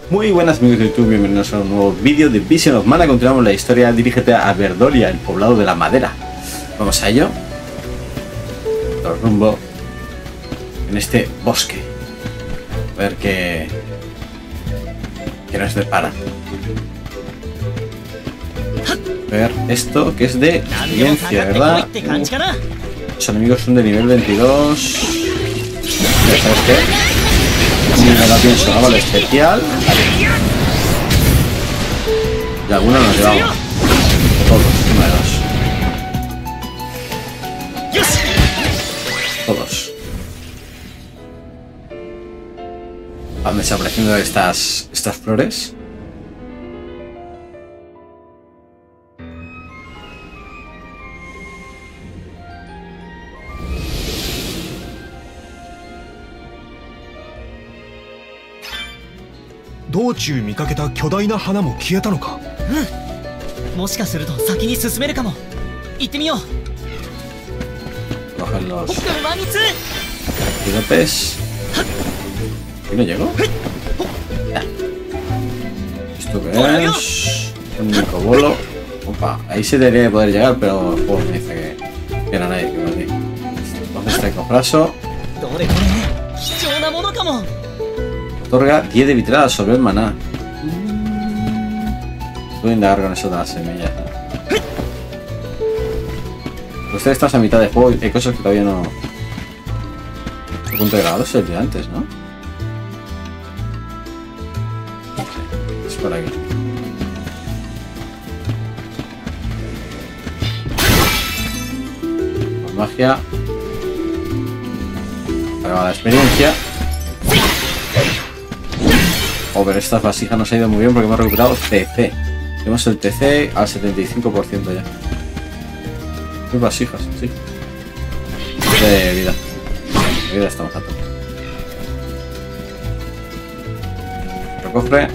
Muy buenas amigos de YouTube, bienvenidos a un nuevo vídeo de Vision of Mana. Continuamos la historia, dirígete a Verdoria, el poblado de la madera. Vamos a ello. Todo rumbo en este bosque. A ver qué nos depara. A ver esto que es de ciencia, ¿verdad? Los enemigos son de nivel 22. ¿Sabes qué? Ni me lo pienso, hago el especial. Y algunos nos llevamos. Todos, uno de dos. Todos. Van desapareciendo estas flores. 道中見かけた巨大な花も消えたのか。 うん。もしかすると先に進めるかも。行ってみよう。 Cogen los ¡Manitsu! pilotes. ¿Y no llego? Ya. ¿Esto qué es? Un Nicobolo. Opa, ahí se debería poder llegar, pero el juego me dice que no hay nadie que me diga. Entonces traigo brazo. Otorga 10 de vitalidad sobre el maná. Voy a indagar con eso de las semillas. Usted estás a mitad de juego y hay cosas que todavía no... El punto de grabado es el de antes, ¿no? Es por aquí. Con magia. Para la experiencia. Oh, pero esta vasija nos ha ido muy bien porque hemos recuperado TC. Tenemos el TC al 75% ya. ¿Qué vasijas? Sí. De vida. De vida estamos a tope. Otro cofre.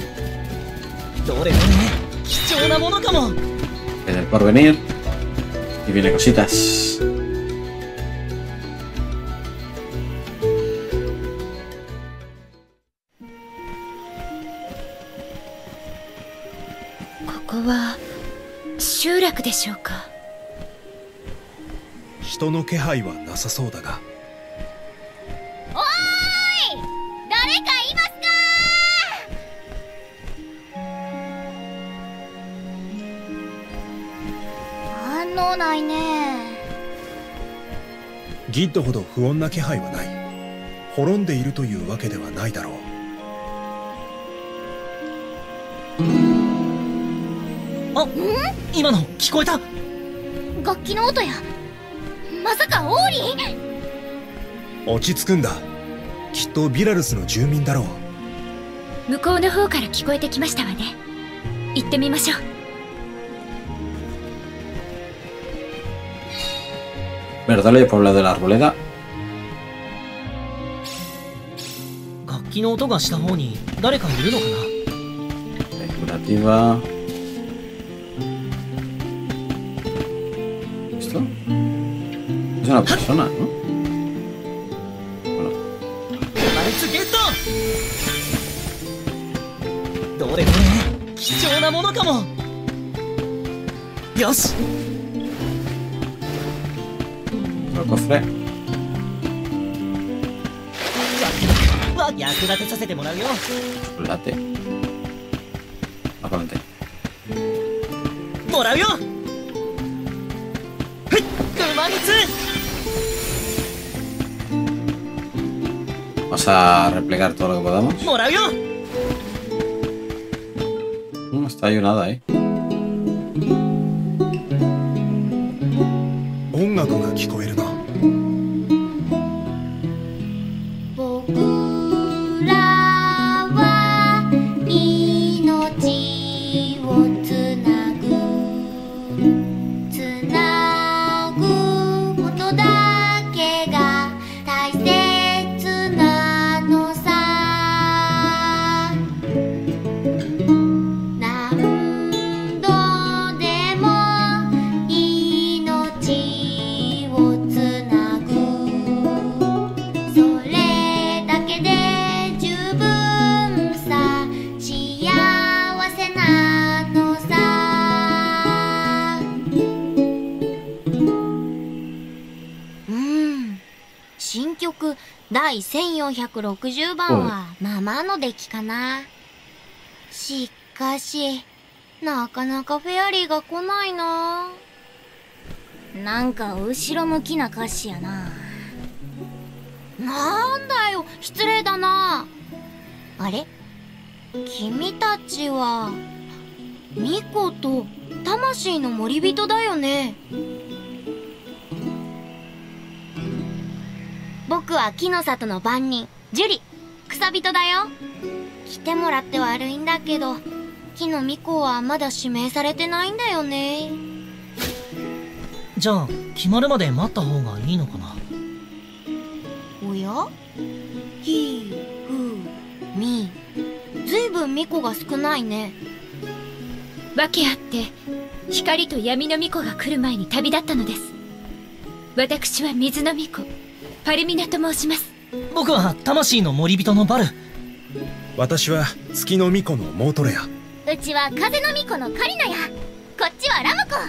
En el porvenir. Y viene cositas. ¿人の気配はなさそうだが。 おーい、誰かいますか？反応ないね。 ギッドほど不穏な気配はない。滅んでいるというわけではないだろう。 あ、今の聞こえた。 楽器の音や。まさかオーリー？ 落ち着くんだ。きっとビラルスの住民だろう。 向こうの方から聞こえてきましたわね。行ってみましょう。 Verdolia, pueblo de la arboleda. 楽器の音がした方に誰かいるのかな。 Curativa. ¿Esto? Es una persona, ¿no? Bueno. Otro cofre. Chocolate. Va para adelante. Vamos a replegar todo lo que podamos. Está ayunada, ¿eh? 音楽が聞こえるな。 僕らは命をつなぐことだけが大切なのさ。何度でも命をつなぐ第1460番はママの出来かな。しかし、なかなかフェアリーが来ないな。 なんか後ろ向きな歌詞やな。 なんだよ、失礼だな。あれ？君たちは、ミコと魂の森人だよね。僕は木の里の番人、ジュリ、草人だよ。来てもらって悪いんだけど、木のミコはまだ指名されてないんだよね。 じゃあ決まるまで待った方がいいのかな。 おや？ひ、ふ、み。ずいぶんミコが少ないね。 訳あって光と闇の巫女が来る前に旅立ったのです。私は水の巫女パルミナと申します。 僕は魂の森人のバル。 私は月の巫女のモートレア。 うちは風の巫女のカリナや。こっちはラムコ。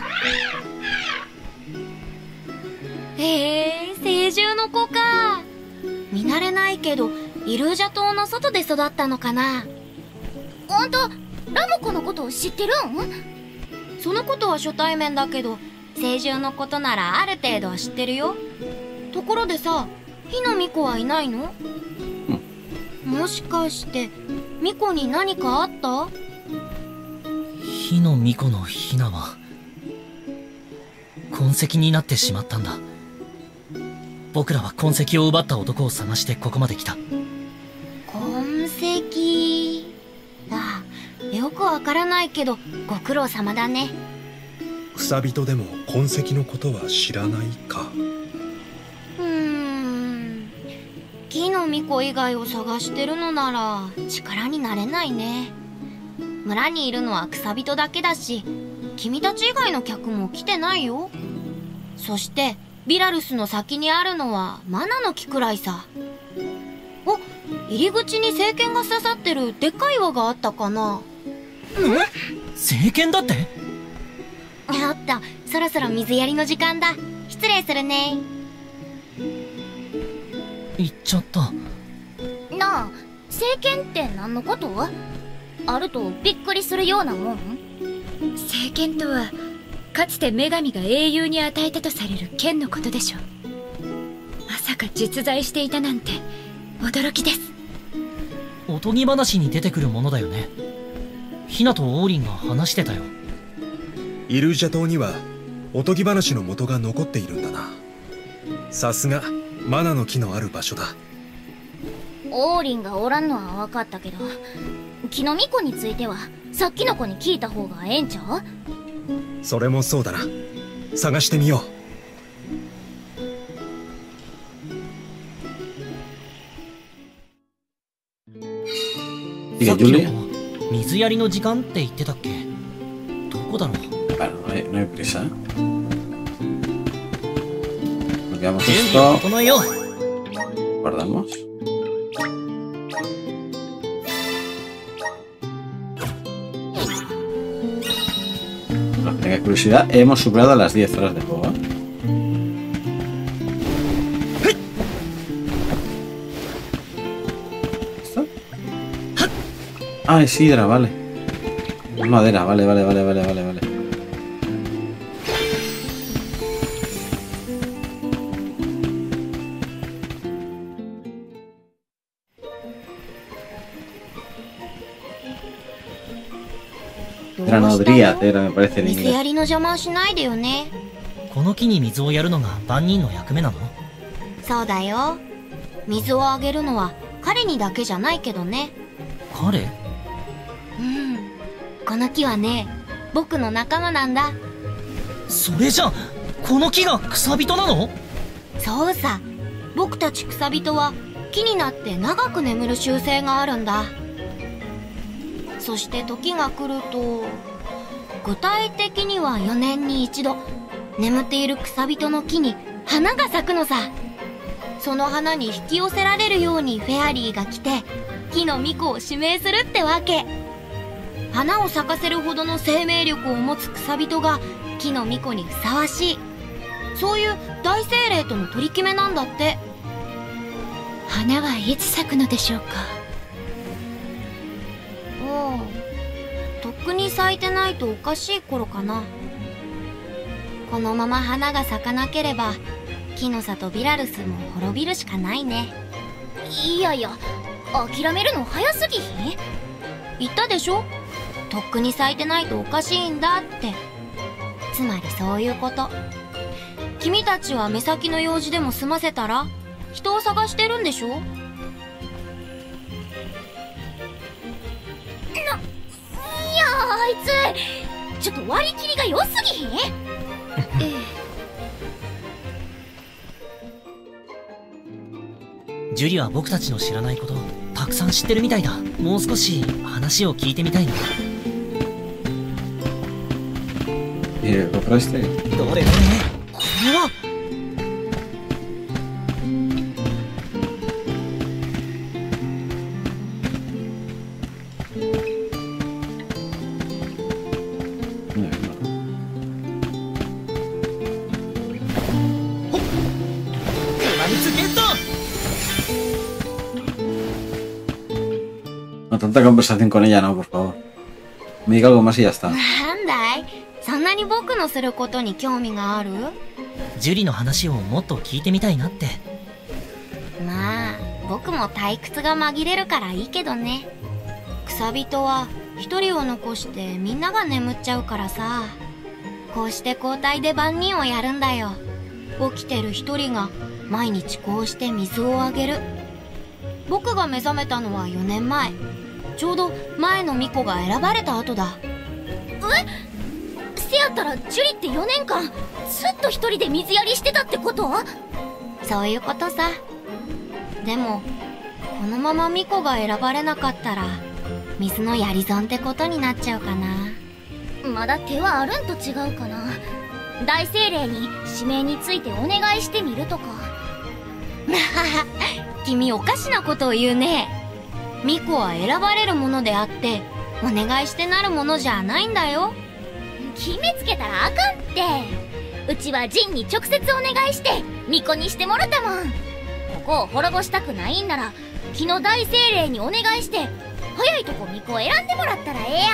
へえ、聖獣の子か。見慣れないけどイルージャ島の外で育ったのかな。 あんたラムコのことを知ってるん？ そのことは初対面だけど、聖獣のことならある程度は知ってるよ。ところでさ、火の巫女はいないの？もしかして巫女に何かあった？ 火の巫女のヒナは痕跡になってしまったんだ。僕らは痕跡を奪った男を探してここまで来た。 痕跡。ああ、よくわからないけどご苦労様だね。 草人でも痕跡のことは知らないか。 木の巫女以外を探してるのなら力になれないね。村にいるのは草人だけだし、君たち以外の客も来てないよ。そしてビラルスの先にあるのはマナの木くらいさ。お、入り口に聖剣が刺さってるでっかい輪があったかな。 聖剣だって？ あった。そろそろ水やりの時間だ。失礼するね。 行っちゃった。 なあ、聖剣って何のこと？あるとびっくりするようなもん？聖剣とはかつて女神が英雄に与えたとされる剣のことでしょう。まさか実在していたなんて驚きです。 おとぎ話に出てくるものだよね。ヒナとオーリンが話してたよ。 イルージャ島にはおとぎ話の元が残っているんだな。さすがマナの木のある場所だ。 オーリンがおらんのは分かったけど、木の巫女についてはさっきの子に聞いた方がええんちゃう？ それもそうだな。探してみよう。 さっきの水やりの時間って言ってたっけ？どこだろう。 Bueno, no hay prisa. Bloqueamos 準備を esto. 整えよう。 Guardamos. Para que tenga curiosidad, hemos superado las 10 horas de juego. ¿Esto? Ah, es hidra, vale. Es madera, vale. Granodriad me parece en 水 inglés. やりの邪魔をしないでよね。 この木に水をやるのが万人の役目なの？ そうだよ。水をあげるのは彼にだけじゃないけどね。 彼？ この木はね、僕の仲間なんだ。 それじゃこの木が草人なの？ そうさ。僕たち草人は木になって長く眠る習性があるんだ。そして時が来ると、具体的には4年に一度、眠っている草人の木に花が咲くのさ。その花に引き寄せられるようにフェアリーが来て、木の巫女を指名するってわけ。花を咲かせるほどの生命力を持つ草人が木の巫女にふさわしい。そういう大精霊との取り決めなんだって。 花はいつ咲くのでしょうか。 おう、とっくに咲いてないとおかしい頃かな。このまま花が咲かなければ木の里ビラルスも滅びるしかないね。 いやいや、諦めるの早すぎひん？ 言ったでしょ、とっくに咲いてないとおかしいんだって。つまりそういうこと。君たちは目先の用事でも済ませたら？人を探してるんでしょ？ いやあいつちょっと割り切りが良すぎひん？ ジュリは僕たちの知らないことたくさん知ってるみたいだ。もう少し話を聞いてみたいな。 ¿Lo compraste? どれこれは。 No, tanta conversación con ella, no, por favor. Me diga algo más y ya está. なんだい、そんなに僕のすることに興味がある？ ジュリの話をもっと聞いてみたいなって。 まあ僕も退屈が紛れるからいいけどね。草人は一人を残してみんなが眠っちゃうからさ、こうして交代で番人をやるんだよ。起きてる一人が毎日こうして水をあげる。僕が目覚めたのは4年前。ちょうど前の巫女が選ばれた後だ。 せやったらジュリって4年間ずっと一人で水やりしてたってこと？ そういうことさ。でもこのまま巫女が選ばれなかったら水のやり損ってことになっちゃうかな。 まだ手はあるんと違うかな。大精霊に指名についてお願いしてみるとか。 君おかしなことを言うね。巫女は選ばれるものであってお願いしてなるものじゃないんだよ。 決めつけたらあかんって。うちはジンに直接お願いして巫女にしてもろたもん。ここを滅ぼしたくないんなら木の大精霊にお願いして早いとこ巫女を選んでもらったらええや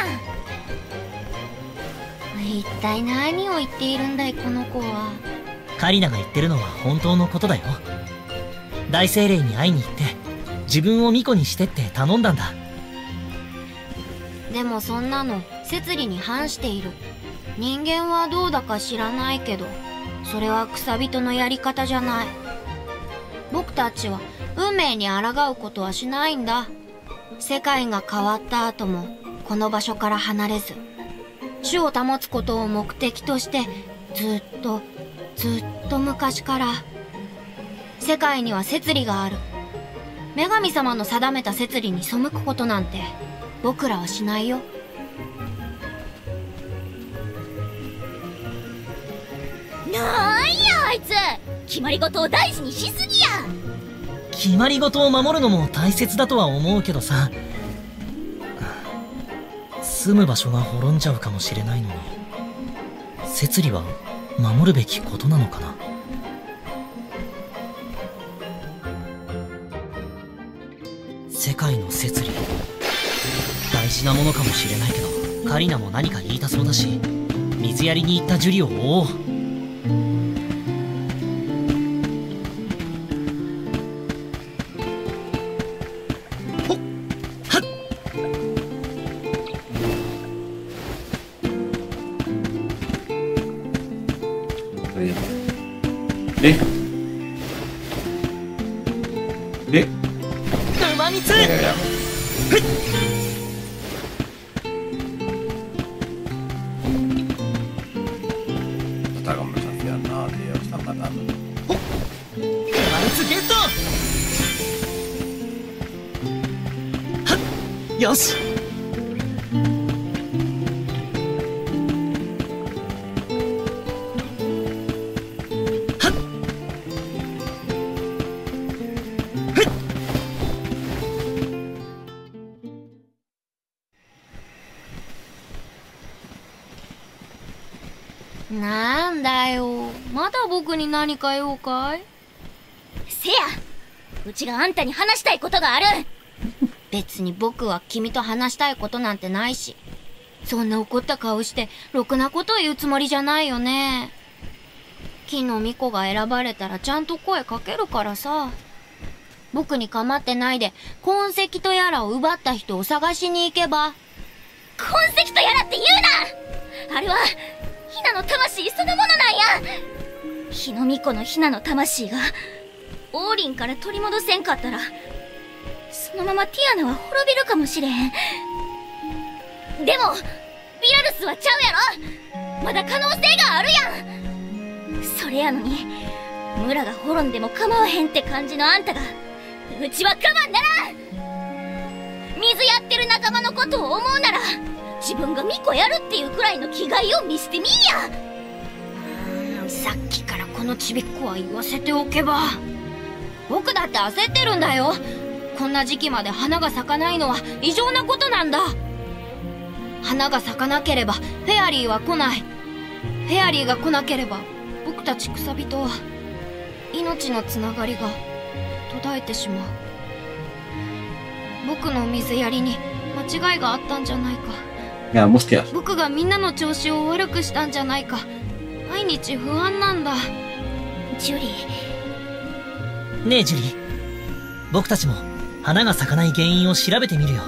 ん。 一体何を言っているんだいこの子は。 カリナが言ってるのは本当のことだよ。大精霊に会いに行って自分を巫女にしてって頼んだんだ。 でもそんなの摂理に反している。人間はどうだか知らないけどそれは草人のやり方じゃない。僕たちは運命に抗うことはしないんだ。世界が変わった後もこの場所から離れず種を保つことを目的としてずっと昔から世界には摂理がある。女神様の定めた摂理に背くことなんて僕らはしないよ。 なんやあいつ、決まり事を大事にしすぎや。 決まり事を守るのも大切だとは思うけどさ、住む場所が滅んじゃうかもしれないのに摂理は守るべきことなのかな。世界の摂理大事なものかもしれないけど、カリナも何か言いたそうだし水やりに行ったジュリを追おう。馬蜜。 Esta conversación, no, tío, están matando. 馬蜜ゲット。はっ、よし。 なんだよ、まだ僕に何か用かい？ せや、 うちがあんたに話したいことがある。 別に僕は君と話したいことなんてないし、そんな怒った顔してろくなこと言うつもりじゃないよね。木の巫女が選ばれたらちゃんと声かけるからさ。僕に構ってないで痕跡とやらを奪った人を探しに行けば。 痕跡とやらって言うな。あれはヒナの魂そのものなんや。日の巫女のヒナの魂がオーリンから取り戻せんかったら、そのままティアナは滅びるかもしれへん。でもビラルスはちゃうやろ。まだ可能性があるやん。それやのに村が滅んでも構わへんって感じのあんたが、うちは我慢ならん。水やってる仲間のことを思うなら、自分が巫女やるっていうくらいの気概を見せてみんや。 さっきからこのちびっこは言わせておけば。僕だって焦ってるんだよ。こんな時期まで花が咲かないのは異常なことなんだ。花が咲かなければフェアリーは来ない。フェアリーが来なければ僕たち草人は命のつながりが途絶えてしまう。僕の水やりに間違いがあったんじゃないか。僕がみんなの調子を悪くしたんじゃないか。毎日不安なんだ。 ジュリー。 ねえジュリー、僕たちも花が咲かない原因を調べてみるよ。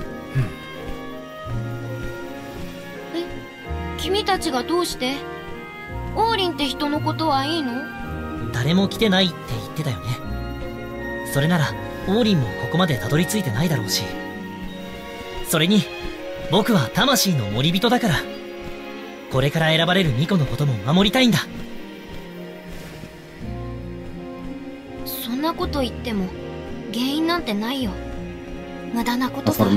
君たちがどうして？オーリンって人のことはいいの？ 誰も来てないって言ってたよね。それならオーリンもここまでたどり着いてないだろうし、それに僕は魂の森人だから、これから選ばれる巫女のことも守りたいんだ。 そんなこと言っても原因なんてないよ。無駄なことさ。 もう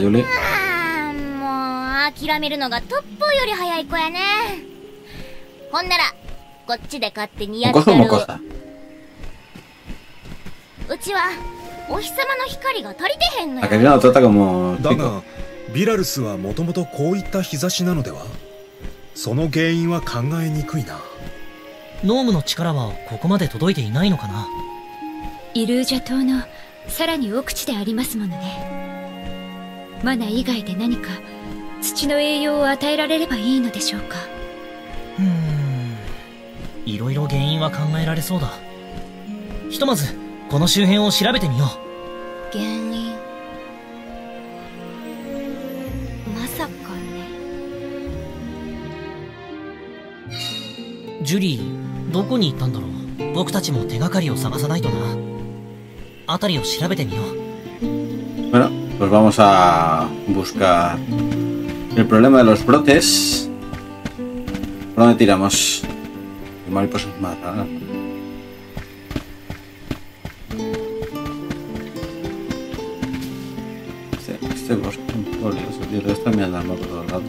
諦めるのがトップより早い子やね。ほんならこっちで勝手にやってやる。うちはお日様の光が足りてへんのよ。 だがビラルスはもともとこういった日差しなのでは。その原因は考えにくいな。 ノームの力はここまで届いていないのかな。 イルージャ島のさらに奥地でありますものね。マナ以外で何か土の栄養を与えられればいいのでしょうか。 いろいろ原因は考えられそうだ。ひとまずこの周辺を調べてみよう。 原因、まさかね。 ジュリー、どこに行ったんだろう。僕たちも手がかりを探さないとな。辺りを調べてみよう。 Bueno, pues vamos a buscar el problema de los brotes. ¿Por dónde tiramos? ¿Qué mariposas más raras? Este bosque es un poco lioso, tío. Debe estar mirando al mapa todo el rato.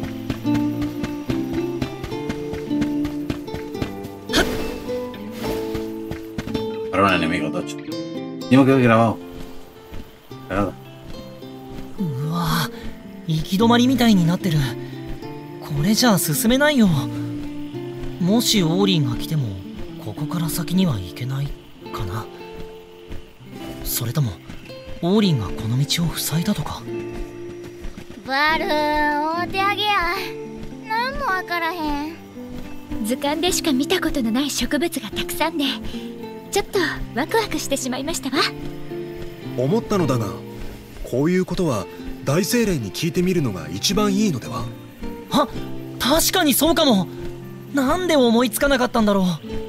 Para un enemigo, tocho. Yo me quedo grabado. Cagada. うわぁ、行き止まりみたいになってる。これじゃあ進めないよ。もしオーリンが来てもここから先には行けないかな。それともオーリンがこの道を塞いだとか。 バルー、お手上げや。なんもわからへん。 図鑑でしか見たことのない植物がたくさんで、ちょっとワクワクしてしまいましたわ。 思ったのだが、こういうことは大精霊に聞いてみるのが一番いいのでは。 確かにそうかも。なんで思いつかなかったんだろう。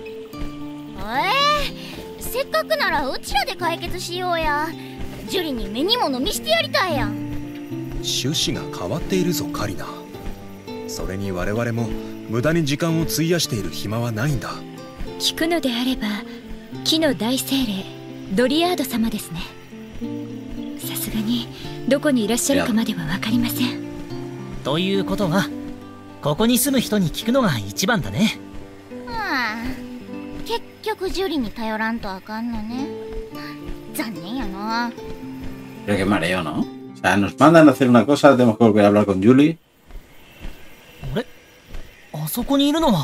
せっかくならうちらで解決しようや。ジュリに目に物見してやりたいやん。 趣旨が変わっているぞカリナ。それに我々も無駄に時間を費やしている暇はないんだ。 聞くのであれば木の大精霊ドリアード様ですね。さすがにどこにいらっしゃるかまでは分かりません。 ということはここに住む人に聞くのが一番だね。 結局ジュリに頼らんとあかんのね。残念やな。 Pero qué mareo, ¿no? O sea, nos mandan a hacer una cosa, tenemos que volver a hablar con Julie. あれ、あそこにいるのは。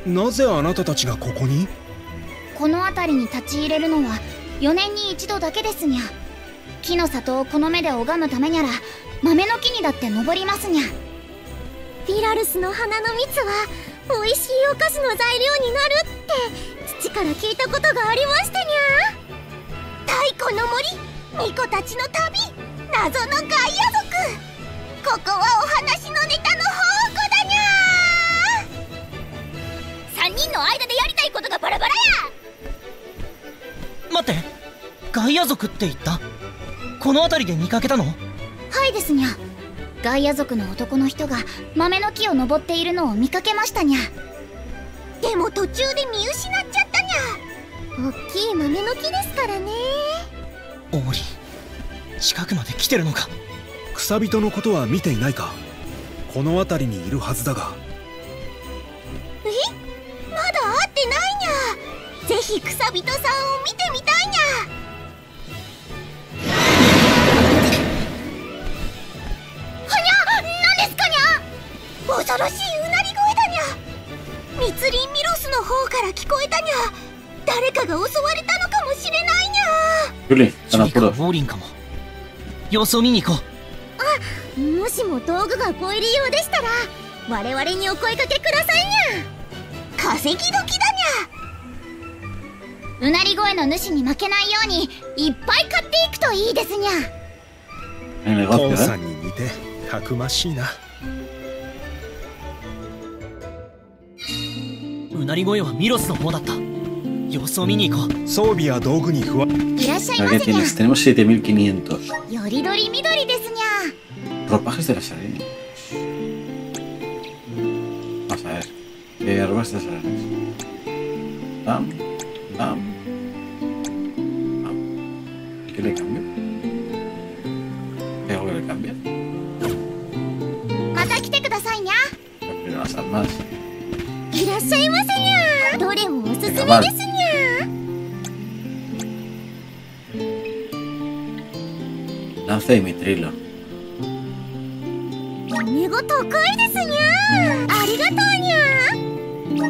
なぜあなたたちがここに？ この辺りに立ち入れるのは4年に一度だけですにゃ。木の里をこの目で拝むためにゃら豆の木にだって登りますにゃ。 ピラルスの花の蜜は美味しいお菓子の材料になるって父から聞いたことがありましたにゃ。太古の森、巫女たちの旅、謎のガイア族、ここはお話のネタの宝庫だにゃ。3人の間でやりたいことがバラバラや。 待って、ガイア族って言った？この辺りで見かけたの？ はいですにゃ。ガイア族の男の人が豆の木を登っているのを見かけましたにゃ。 でも途中で見失っちゃったにゃ。大きい豆の木ですからね。 オーリン、近くまで来てるのか？ 草人のことは見ていないか？この辺りにいるはずだが。 まだ会ってないにゃ。ぜひ草人さんを見てみたいにゃ。恐ろしいうなり声だにゃ。密林ミロスの方から聞こえたにゃ。誰かが襲われたのかもしれないにゃ。 ユリ、 ジュリかウォーリンかも。様子を見に行こう。もしも道具がご入り用でしたら我々にお声かけくださいにゃ。稼ぎ時だにゃ。うなり声の主に負けないようにいっぱい買っていくといいですにゃ。 コンさんに似てたくましいな。 うなり声はミロスの方だった。様子を見に行こう。 装備や道具に不安。 いらっしゃいませにゃ。 Tenemos 7500. よりどりみどりですにゃ。Ropajes de las arenas. Vamos a ver. Ropajes de las arenas. Bam, bam, bam. ¿Qué le cambio? ¿Qué hago que le cambie? また来てくださいにゃ。 Primero las armas. いらっしゃいませにゃ。どれもおすすめですにゃ。 Lanza y mitrilo. 見事高いですにゃ。ありがとうにゃ。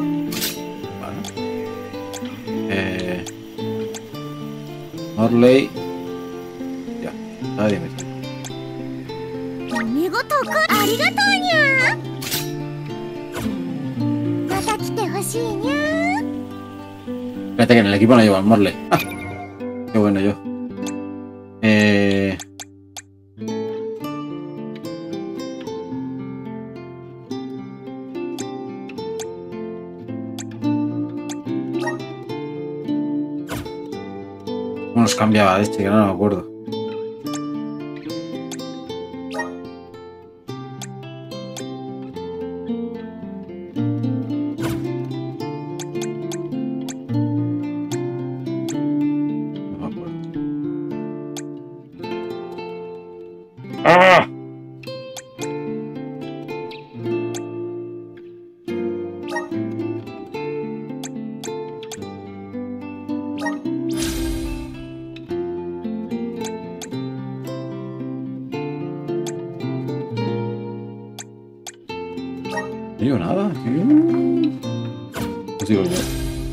Morley. Ya, nadie me dice. 見事高い。ありがとうにゃ。また来てほしいにゃ。 Espérate que en el equipo no llevo al Morley. Ah, qué bueno yo. ¿Cómo nos cambiaba este? Que no me acuerdo. ¡Ah! No digo nada, tío. Os digo yo.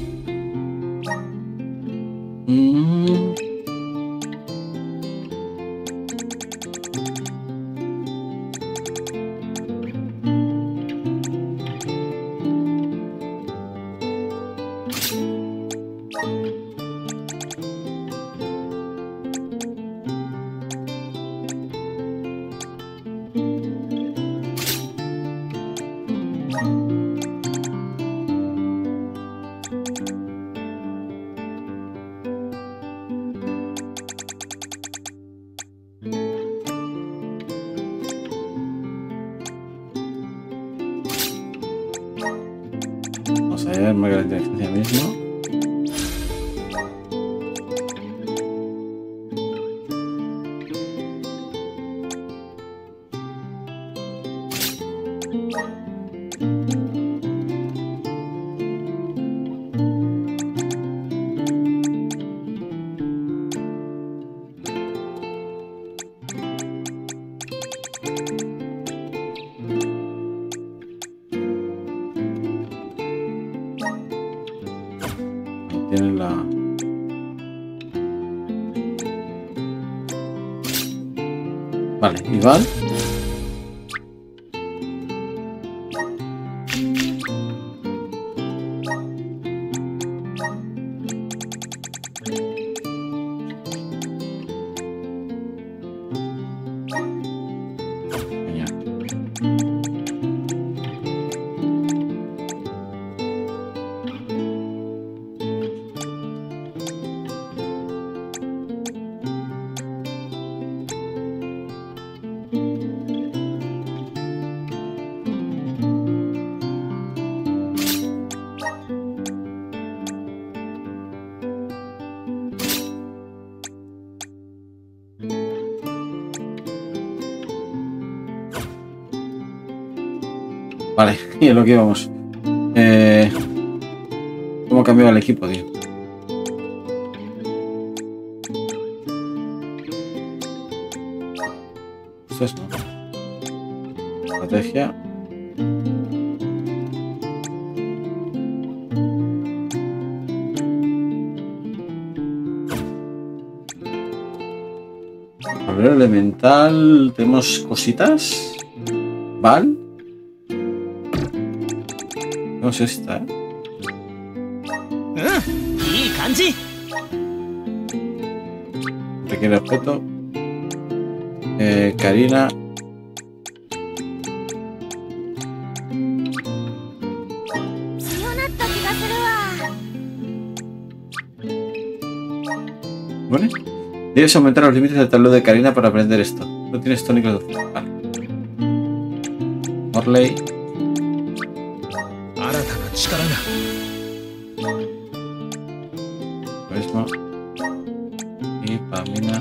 Vamos a ver, marca la inteligencia mismo. tiene la... Vale, Iván. Vale, y es lo que íbamos. ¿Cómo ha cambiado el equipo, tío? Esto es, ¿no? Estrategia. Tablero elemental. Tenemos cositas. Val. No sé si está, ¿eh? Requiere objeto. Karina. Vale. Debes aumentar los límites del tablero de Karina para aprender esto. No tienes tónicos de... Vale. Morley. Mismo. Y Pamina.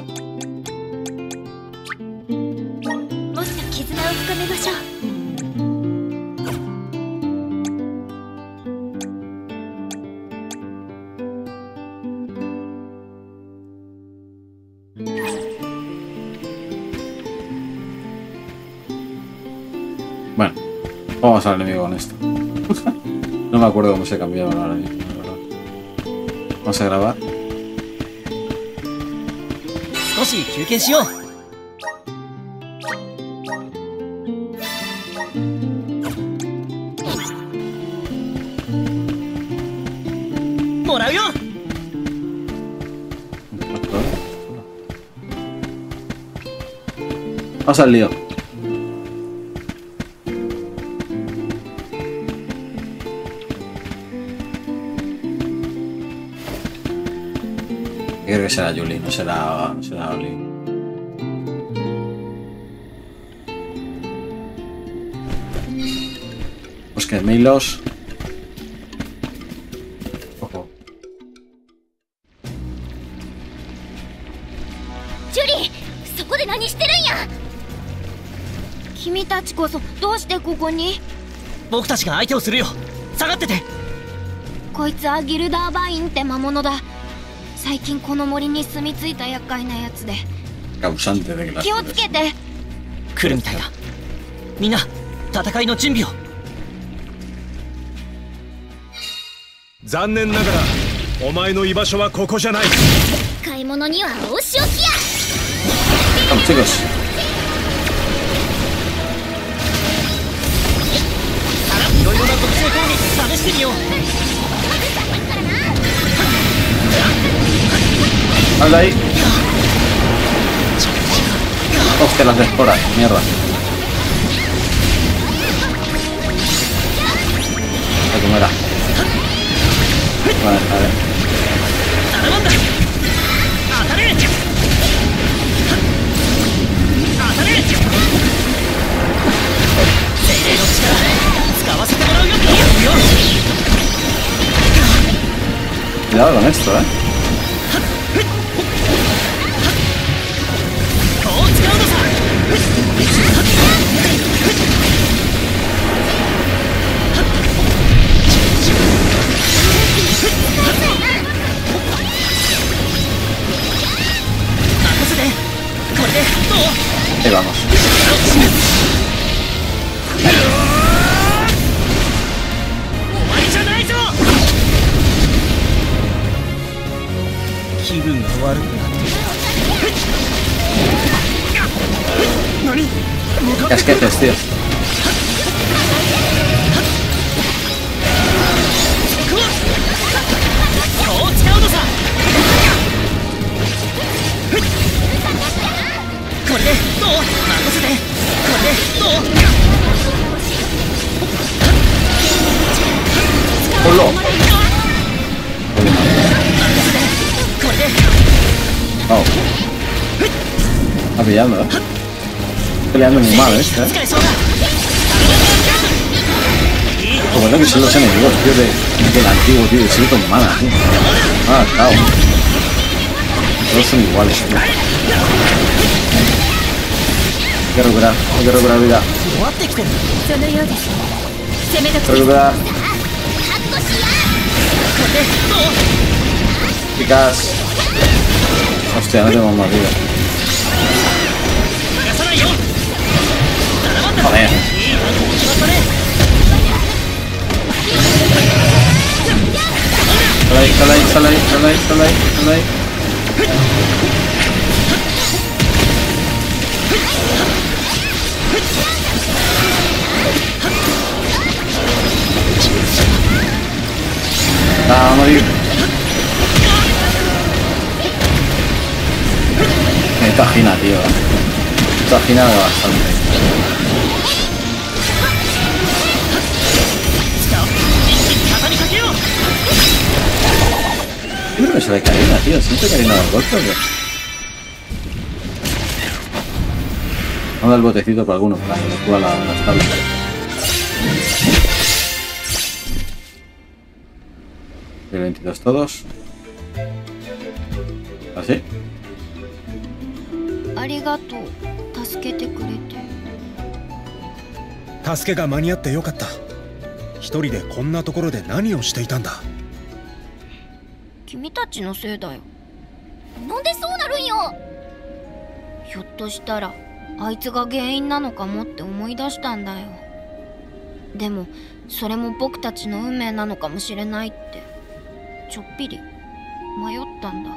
Bueno, vamos al enemigo con esto. No me acuerdo cómo se cambiaban ahora mismo, la verdad. Vamos a grabar. Vamos al lío. Creo que será Julie, no será Oli. Pues que Milos. Ojo. Julie, そこで何してるんや。 君たちこそどうしてここに？ 僕たちが相手をするよ。下がってて。 こいつはギルダーバインって魔物だ。最近この森に住み着いた厄介なやつで。気をつけて。 来るみたいだ。みんな戦いの準備を。 残念ながらお前の居場所はここじゃない。 買い物にはお仕置きや。 いろいろな特性攻撃試してみよう。 Anda ahí. Hostia, las esporas, mierda. ¿Cómo era? Vale, vale. Cuidado con esto, ¿eh? Ahí vamos. 気分が悪くなって ¿Qué haces, tío? こう使うのさ。これでどう？任せて。これでどう ¡Hola! Oh. Está pillando, ¿eh? Peleando muy mal, ¿eh? Lo bueno que son los enemigos, tío, del antiguo, tío, y sigue con mana, tío. Ah, claro. Todos son iguales, tío. Hay que recuperar vida. Recuperar. Chicas. Hostia, no tengo más vida. Joder. Sal ahí. Va a morir. Esta gina, tío. Esta gina bastante. ¿Qué me sale Karina, tío? ¿Siempre Karina da golpe o qué? Vamos a dar el botecito para algunos, para que juega las tablas. El 22 todos. ¿Así? ありがとう。助けてくれて。 助けが間に合ってよかった。一人でこんなところで何をしていたんだ。 君たちのせいだよ。 なんでそうなるんよ。 ひょっとしたらあいつが原因なのかもって思い出したんだよ。でもそれも僕たちの運命なのかもしれないってちょっぴり迷ったんだ。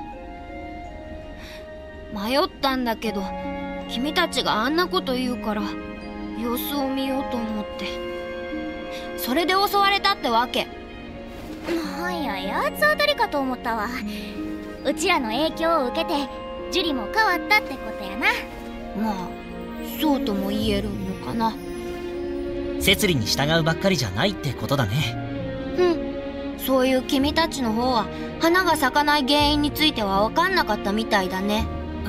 迷ったんだけど君たちがあんなこと言うから様子を見ようと思って、それで襲われたってわけ。 なんや、八つ当たりかと思ったわ。うちらの影響を受けて樹里も変わったってことやな。 まあそうとも言えるのかな。 摂理に従うばっかりじゃないってことだね。 うん、そういう君たちの方は花が咲かない原因については分かんなかったみたいだね。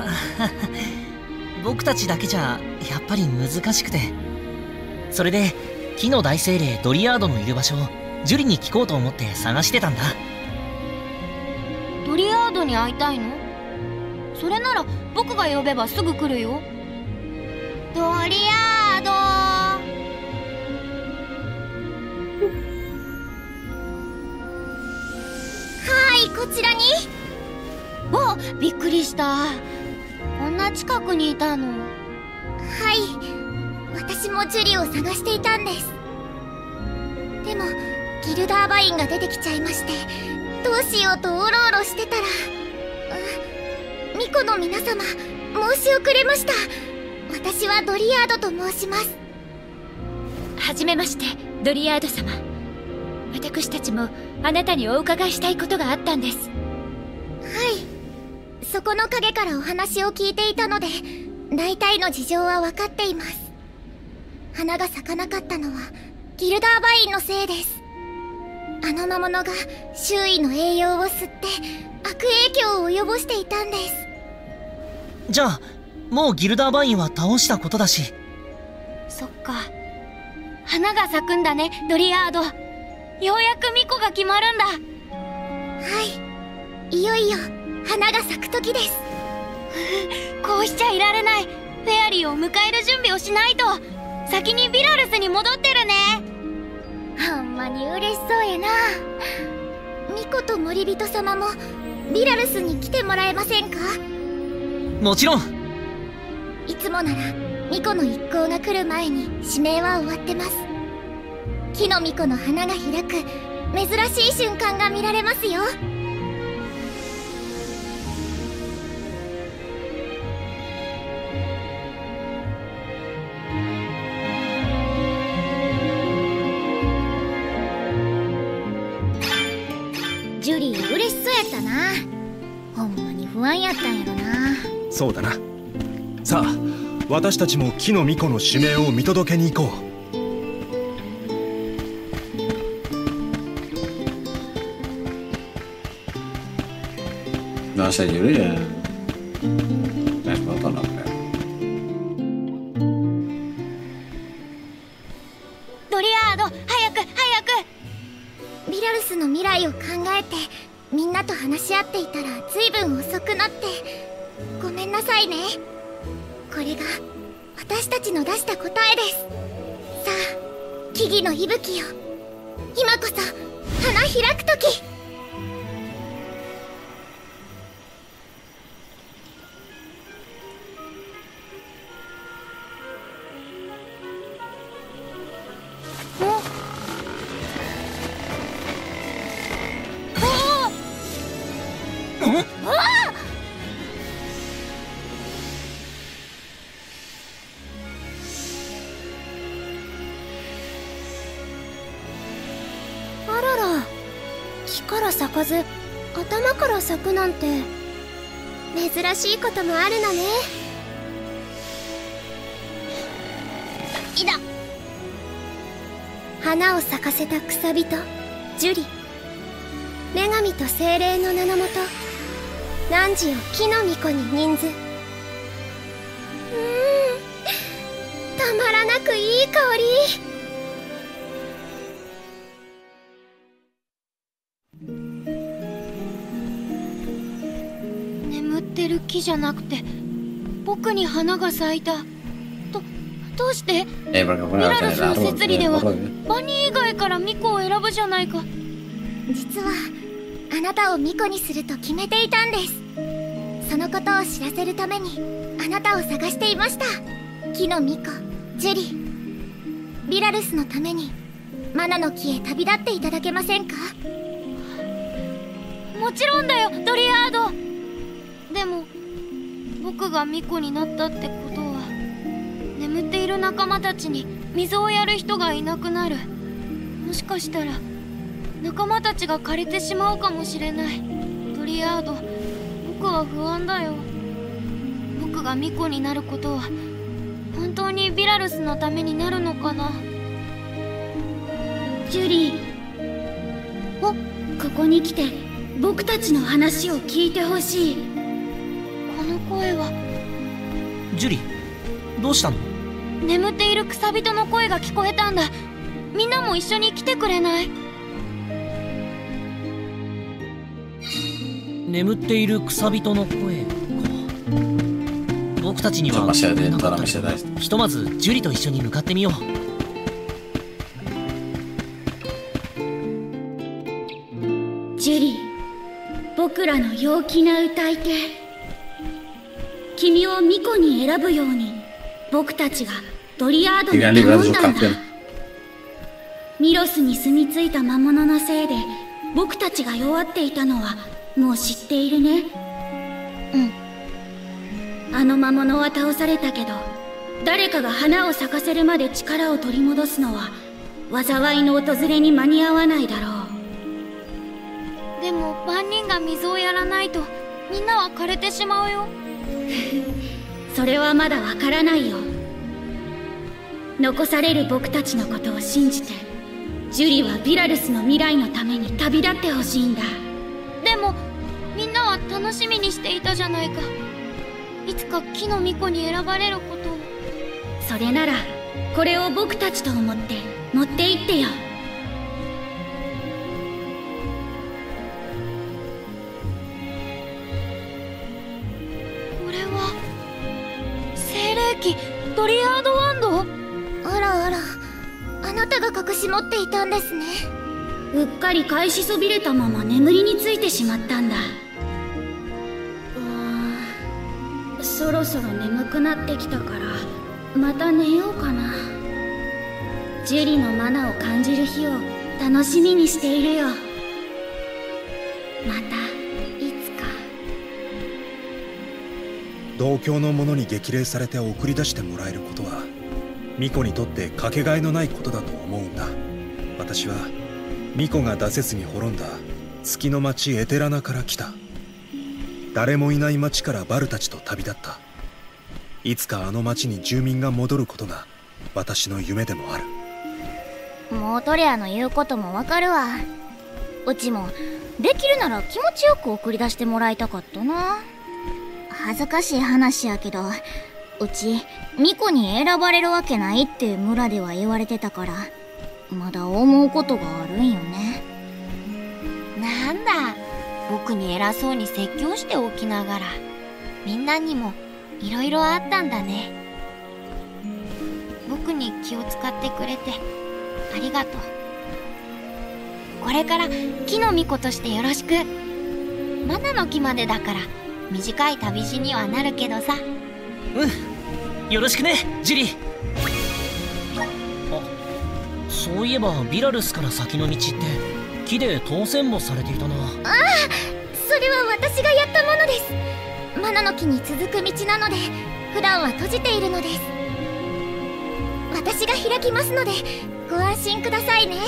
僕たちだけじゃやっぱり難しくて、それで木の大精霊ドリアードのいる場所をジュリに聞こうと思って探してたんだ。 ドリアードに会いたいの？それなら僕が呼べばすぐ来るよ。ドリアード。 はい、こちらに。 お、びっくりした。こんな近くにいたの。 はい、私もジュリを探していたんです。でもギルダーバインが出てきちゃいまして、どうしようとおろおろしてたら、巫女の皆様、申し遅れました。私はドリアードと申します。 はじめまして、ドリアード様。私たちもあなたにお伺いしたいことがあったんです。 はい、そこの陰からお話を聞いていたので大体の事情は分かっています。花が咲かなかったのはギルダーバインのせいです。あの魔物が周囲の栄養を吸って悪影響を及ぼしていたんです。 じゃあもうギルダーバインは倒したことだし。 そっか、花が咲くんだね、ドリアード。ようやく巫女が決まるんだ。 はい、いよいよ花が咲く時です。 こうしちゃいられない。フェアリーを迎える準備をしないと。先にビラルスに戻ってるね。 ほんまに嬉しそうやな。巫女と森人様もビラルスに来てもらえませんか？ もちろん。 いつもなら巫女の一行が来る前に指名は終わってます。木の巫女の花が開く珍しい瞬間が見られますよ。 なんやったんやろな。 そうだな。さあ私たちも木の巫女の使命を見届けに行こう。 No sé, Yuri. Me exploto, no creo. ドリアード、早く早く。 ビラルスの未来を考えてみんなと話し合っていたらずいぶん遅くなってごめんなさいね。これが私たちの出した答えです。さあ木々の息吹よ、今こそ花開く時。木から咲かず頭から咲くなんて珍しいこともあるのね。 いだ。 花を咲かせた草人ジュリ、女神と精霊の名のもと汝を木の巫女に任ず。たまらなくいい香り。 眠ってる木じゃなくて僕に花が咲いた。どうして？ミラルスの摂理ではバニー以外から巫女を選ぶじゃないか。 実はあなたを巫女にすると決めていたんです。そのことを知らせるためにあなたを探していました。木の巫女ジュリ、ビラルスのためにマナの木へ旅立っていただけませんか？ もちろんだよドリアード。でも僕が巫女になったってことは眠っている仲間たちに水をやる人がいなくなる。もしかしたら仲間たちが枯れてしまうかもしれない。ドリアード、僕は不安だよ。僕が巫女になることは本当にビラルスのためになるのかな。 ジュリー、ここに来て僕たちの話を聞いてほしい。 この声はジュリ、どうしたの？ 眠っている草人の声が聞こえたんだ。みんなも一緒に来てくれない？ 眠っている草人の声か。僕たちには聞こえなかったけど、ひとまずジュリと一緒に向かってみよう。 ジュリー、僕らの陽気な歌い手、君を巫女に選ぶように僕たちがドリアードに頼んだんだ。ミロスに住み着いた魔物のせいで僕たちが弱っていたのはもう知っているね。あの魔物は倒されたけど、誰かが花を咲かせるまで力を取り戻すのは災いの訪れに間に合わないだろう。 でも万人が水をやらないとみんなは枯れてしまうよ。 それはまだわからないよ。残される僕たちのことを信じて、ジュリはビラルスの未来のために旅立ってほしいんだ。 でもみんなは楽しみにしていたじゃないか。いつか木の巫女に選ばれることを。 それならこれを僕たちと思って持って行ってよ。 これは精霊機ドリアードワンド？ あらあら、あなたが隠し持っていたんですね。 うっかり返しそびれたまま眠りについてしまったんだ。そろそろ眠くなってきたからまた寝ようかな。ジュリのマナを感じる日を楽しみにしているよ。またいつか。 同郷の者に激励されて送り出してもらえることは巫女にとってかけがえのないことだと思うんだ。私は巫女が出せずに滅んだ月の町エテラナから来た。 誰もいない町からバルたちと旅立った。いつかあの町に住民が戻ることが私の夢でもある。 モートレアの言うこともわかるわ。うちもできるなら気持ちよく送り出してもらいたかったな。恥ずかしい話やけど、うちミコに選ばれるわけないって村では言われてたから、まだ思うことがあるんよね。 なんだ、僕に偉そうに説教しておきながら、みんなにもいろいろあったんだね。僕に気を使ってくれてありがとう。これから木の巫女としてよろしく。マナの木までだから短い旅路にはなるけどさ。 うん、よろしくねジュリ。あ、そういえばビラルスから先の道って木で当選簿されていたな。 ああ、それは私がやったものです。マナの木に続く道なので普段は閉じているのです。私が開きますのでご安心くださいね。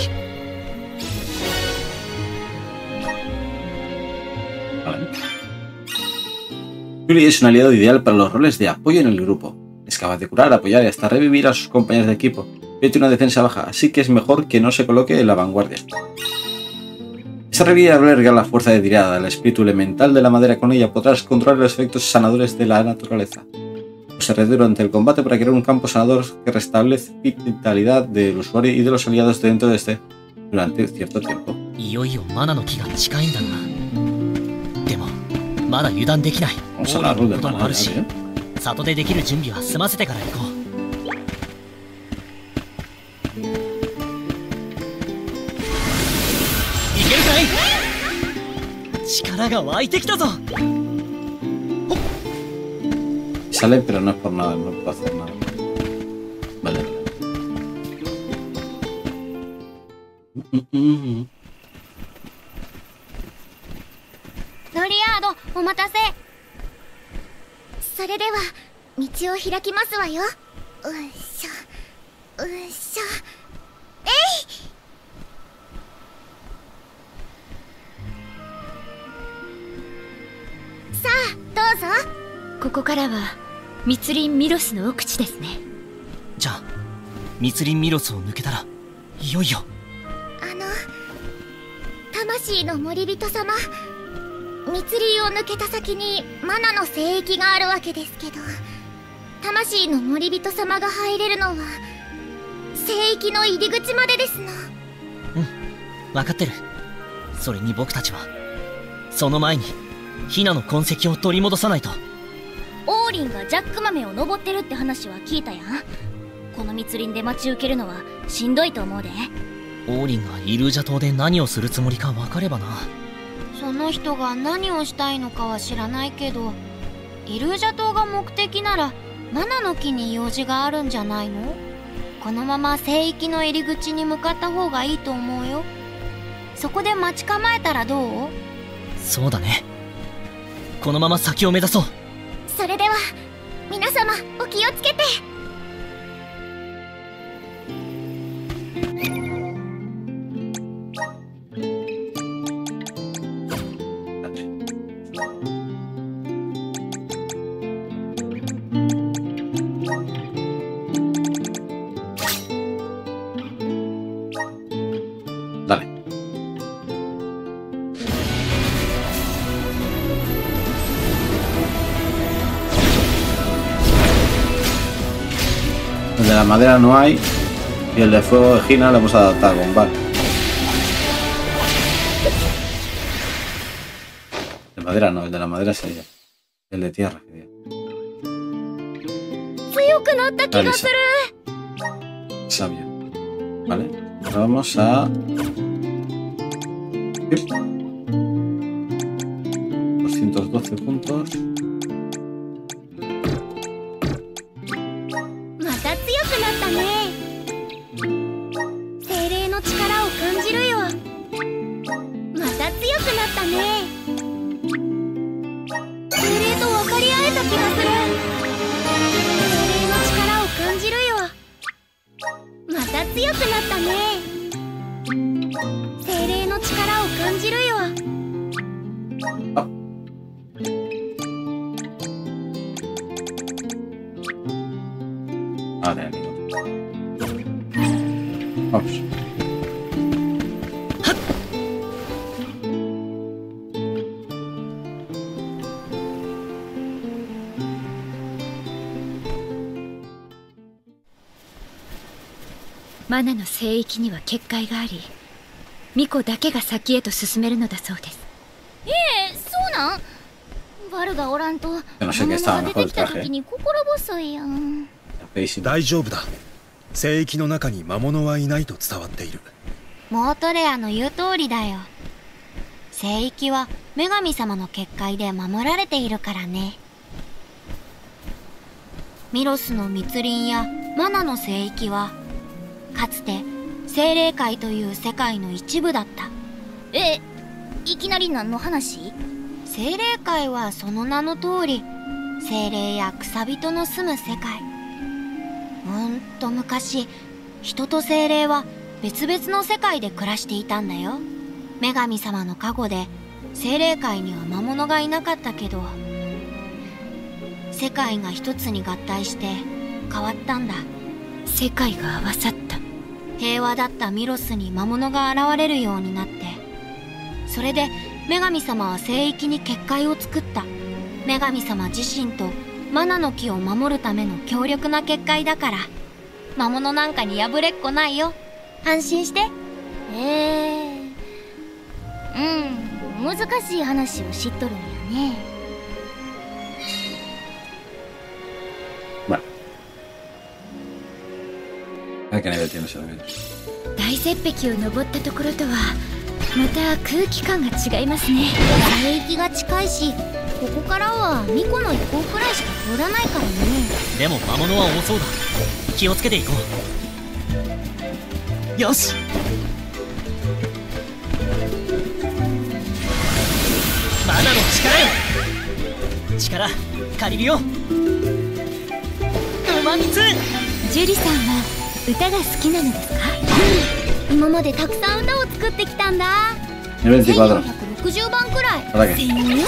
Yuri es un aliado ideal para los roles de apoyo en el grupo. Es capaz de curar, apoyar y hasta revivir a sus compañeros de equipo. Pero tiene una defensa baja, así que es mejor que no se coloque en la vanguardia. Esta habilidad alberga la fuerza de tirada, el espíritu elemental de la madera. Con ella podrás controlar los efectos sanadores de la naturaleza. Se reduce durante el combate para crear un campo sanador que restablece vitalidad del usuario y de los aliados dentro de este durante cierto tiempo. いよいよマナの木が近いんだな。でもまだ油断できない。オーリンのこともあるし、里でできる準備は済ませてから行こう。いけるかい？力が湧いてきたぞ。 Sale, pero no es por nada, no puedo hacer nada. Vale. Noriado, お待たせ。 それでは道を開きますわよ。うっしょうっしょ。えい。さあどうぞ。 ここからは密林ミロスの奥地ですね。 じゃあ密林ミロスを抜けたらいよいよ。 魂の森人様、密林を抜けた先にマナの聖域があるわけですけど、魂の森人様が入れるのは聖域の入り口までですの。 うん、分かってる。それに僕たちはその前にヒナの痕跡を取り戻さないと。 オーリンがジャック豆を登ってるって話は聞いたやん。この密林で待ち受けるのはしんどいと思うで。 オーリンがイルージャ島で何をするつもりか分かればな。 その人が何をしたいのかは知らないけど、イルージャ島が目的ならマナの木に用事があるんじゃないの？このまま聖域の入り口に向かった方がいいと思うよ。そこで待ち構えたらどう？ そうだね。このまま先を目指そう。 それでは皆様お気をつけて。 El de la madera no hay y el de fuego de Gina lo hemos adaptado con Val. El de madera no, el de la madera sería el de tierra. Sabio. Vale, ahora vamos a 212 puntos. Ah, de amigo. Vamos. マナの聖域には結界があり、巫女だけが先へと進めるのだそうです。 そうなん？バルがおらんと魔でも物が出てきた時に心細いやん。 大丈夫だ。聖域の中に魔物はいないと伝わっている。 モートレアの言う通りだよ。聖域は女神様の結界で守られているからね。ミロスの密林やマナの聖域はかつて精霊界という世界の一部だった。 いきなり何の話？ 精霊界はその名の通り、精霊や草人の住む世界。昔、人と精霊は別々の世界で暮らしていたんだよ。女神様の加護で精霊界には魔物がいなかったけど、世界が一つに合体して変わったんだ。 世界が合わさった。 平和だったミロスに魔物が現れるようになって、それで女神様は聖域に結界を作った。女神様自身とマナの木を守るための強力な結界だから、魔物なんかに破れっこないよ。安心して。 難しい話を知っとるんやね。 Bueno. A ver qué nivel tiene solamente. 大絶壁を登ったところとはまた空気感が違いますね。 聖域が近いし、ここからは巫女の一行くらいしか通らないからね。 でも魔物は多そうだ。気をつけていこう。よし、マナの力借りるよ。馬蜜。 ジュリさんは歌が好きなのですか？ 今までたくさん歌を作ってきたんだ。 Nivel 24. 1460番くらい。 ¿Para qué? 1460。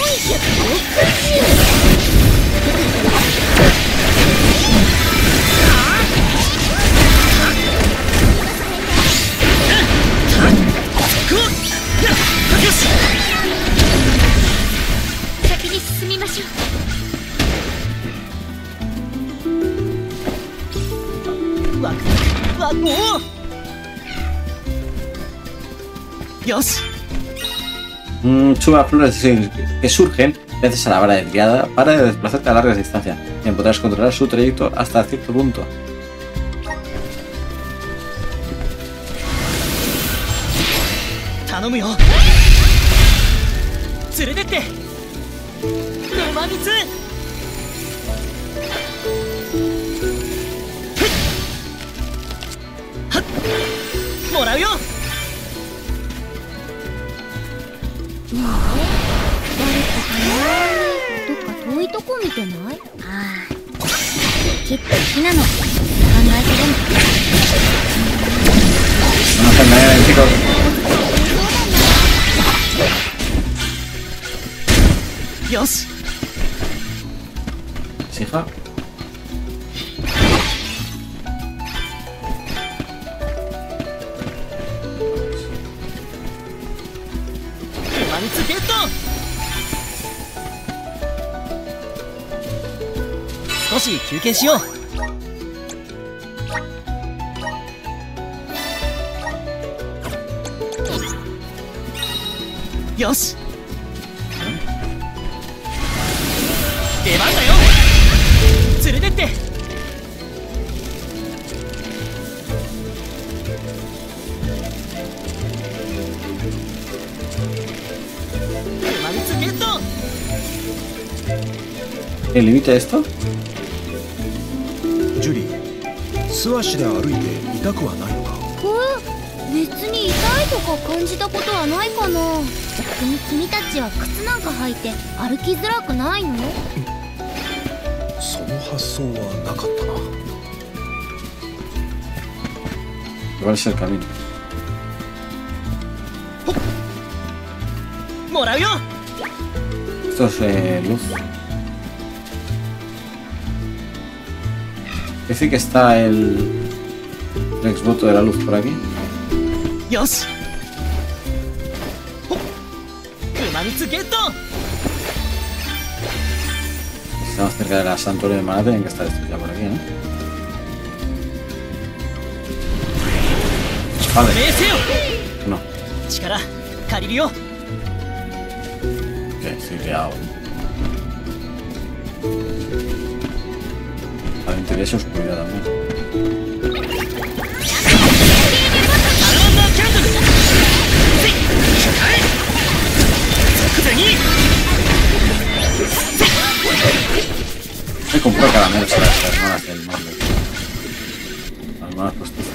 先に進みましょう。 ワクワク、よし。 Suma flores que surgen gracias a la vara desviada para desplazarte a largas distancias. Bien, podrás controlar su trayecto hasta cierto punto. 頼むよ。連れてって。沼蜜。はっ、もらうよ。 どっか遠いとこ見てない？きっと好きなの。考えてるんだ。 No hacen nada, chicos. Dios. ¿Sí, hija? Gettito! 少し休憩しよう。よし、出番だよ。連れてって。馬蜜ゲット。 ¿El límite de esto? ジュリー、素足で歩いて痛くはないのか？ 別に痛いとか感じたことはないかな。逆に君たちは靴なんか履いて歩きづらくないの？ その発想はなかったな。 ¿Cuál es el camino? もらうよ。 Esto es luz. Dice que está el exvoto de la luz por aquí. よしほっ熊蜜ゲット Estamos cerca de la santuario de Maná, tienen que estar estos ya por aquí, ¿no? Vale. 命せよ No. 力借りるよ Ok, estoy liado. Vale, en teoría es oscuridad también. アロンダーキャンドルせいはい即座に He comprado caramelos a las hermanas del mando. Las hermanas postizas.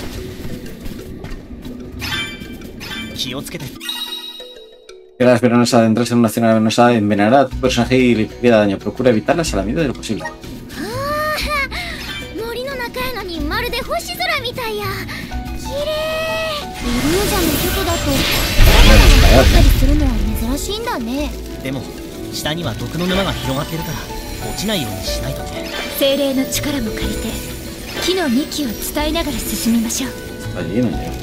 気をつけて Que la venenosa adentrarse en una zona venenosa envenenará a tu personaje y le impida daño. Procura evitarlas a la medida de lo posible. 森の中やのにまるで星空みたいや。綺麗。イルージャンの外だと空がったりするのは珍しいんだね。 でも下には毒の沼が広がってるから落ちないようにしないとね。 精霊の力も借りて木の幹を伝えながら進みましょう。 Allí no llega.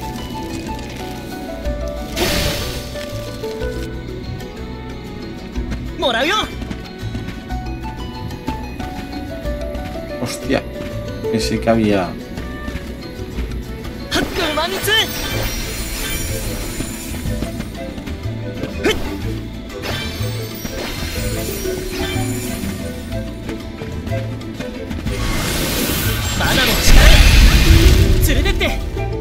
もらうよ Hostia. Que sí que había. はっ熊蜜 マナの力連れてって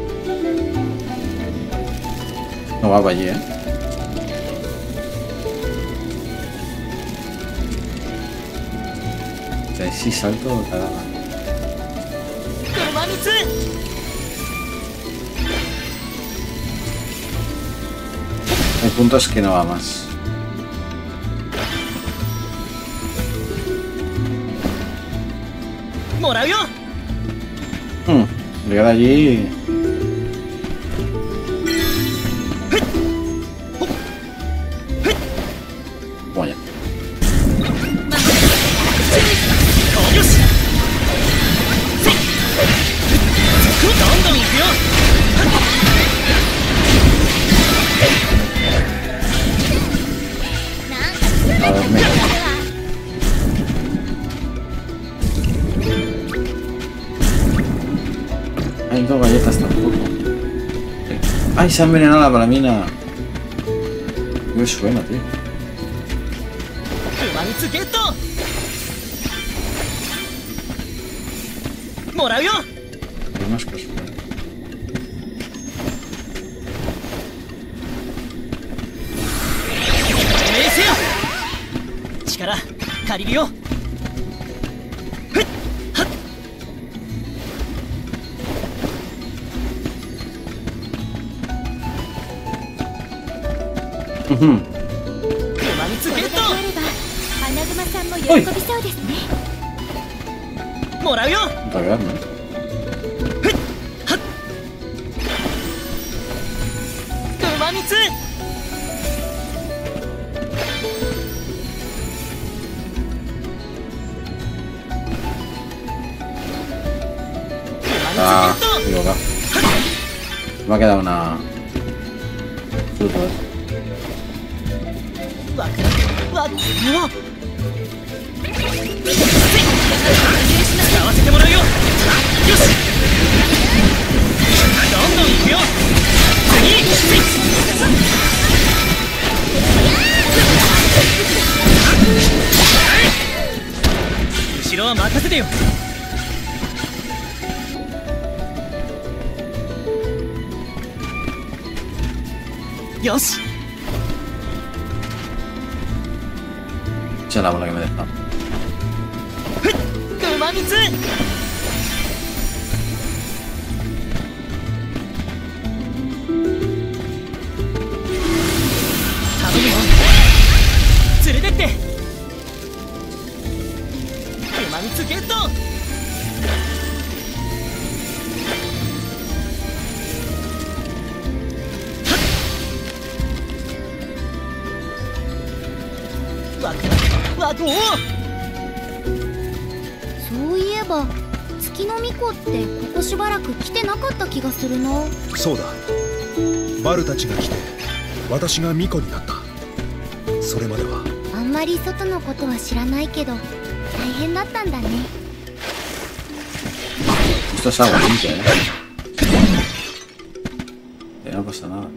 No va para allí, ¿eh? Si salto, cagada. 熊蜜 El punto es que no va más. ¡Morayo! Llegar allí. Vaya. A ver, mira. Hay dos galletas tampoco. ¡Ay, se ha envenenado la palamina! ¿Qué me suena, tío? Hay más cosas. Ujú. 花熊さんも喜びそうですね。 もらうよ。 Pagar, ¿no? Ah, equivocado. Me ha quedado una fruta. ¡Yosh! Echa la bola que me deja. ¡Kumamitsu! ¡Tabuyo! ¡Tsurete! ¡Kumamitsu getto! ¡Wow! そういえば月きの巫女ってここしばらく来てなかった気がするな。 そうだ、バルたちが来て私が巫女になった。それまではあんまり外のことは知らないけど大変だったんだね。 Esto es agua limpia, no pasa nada.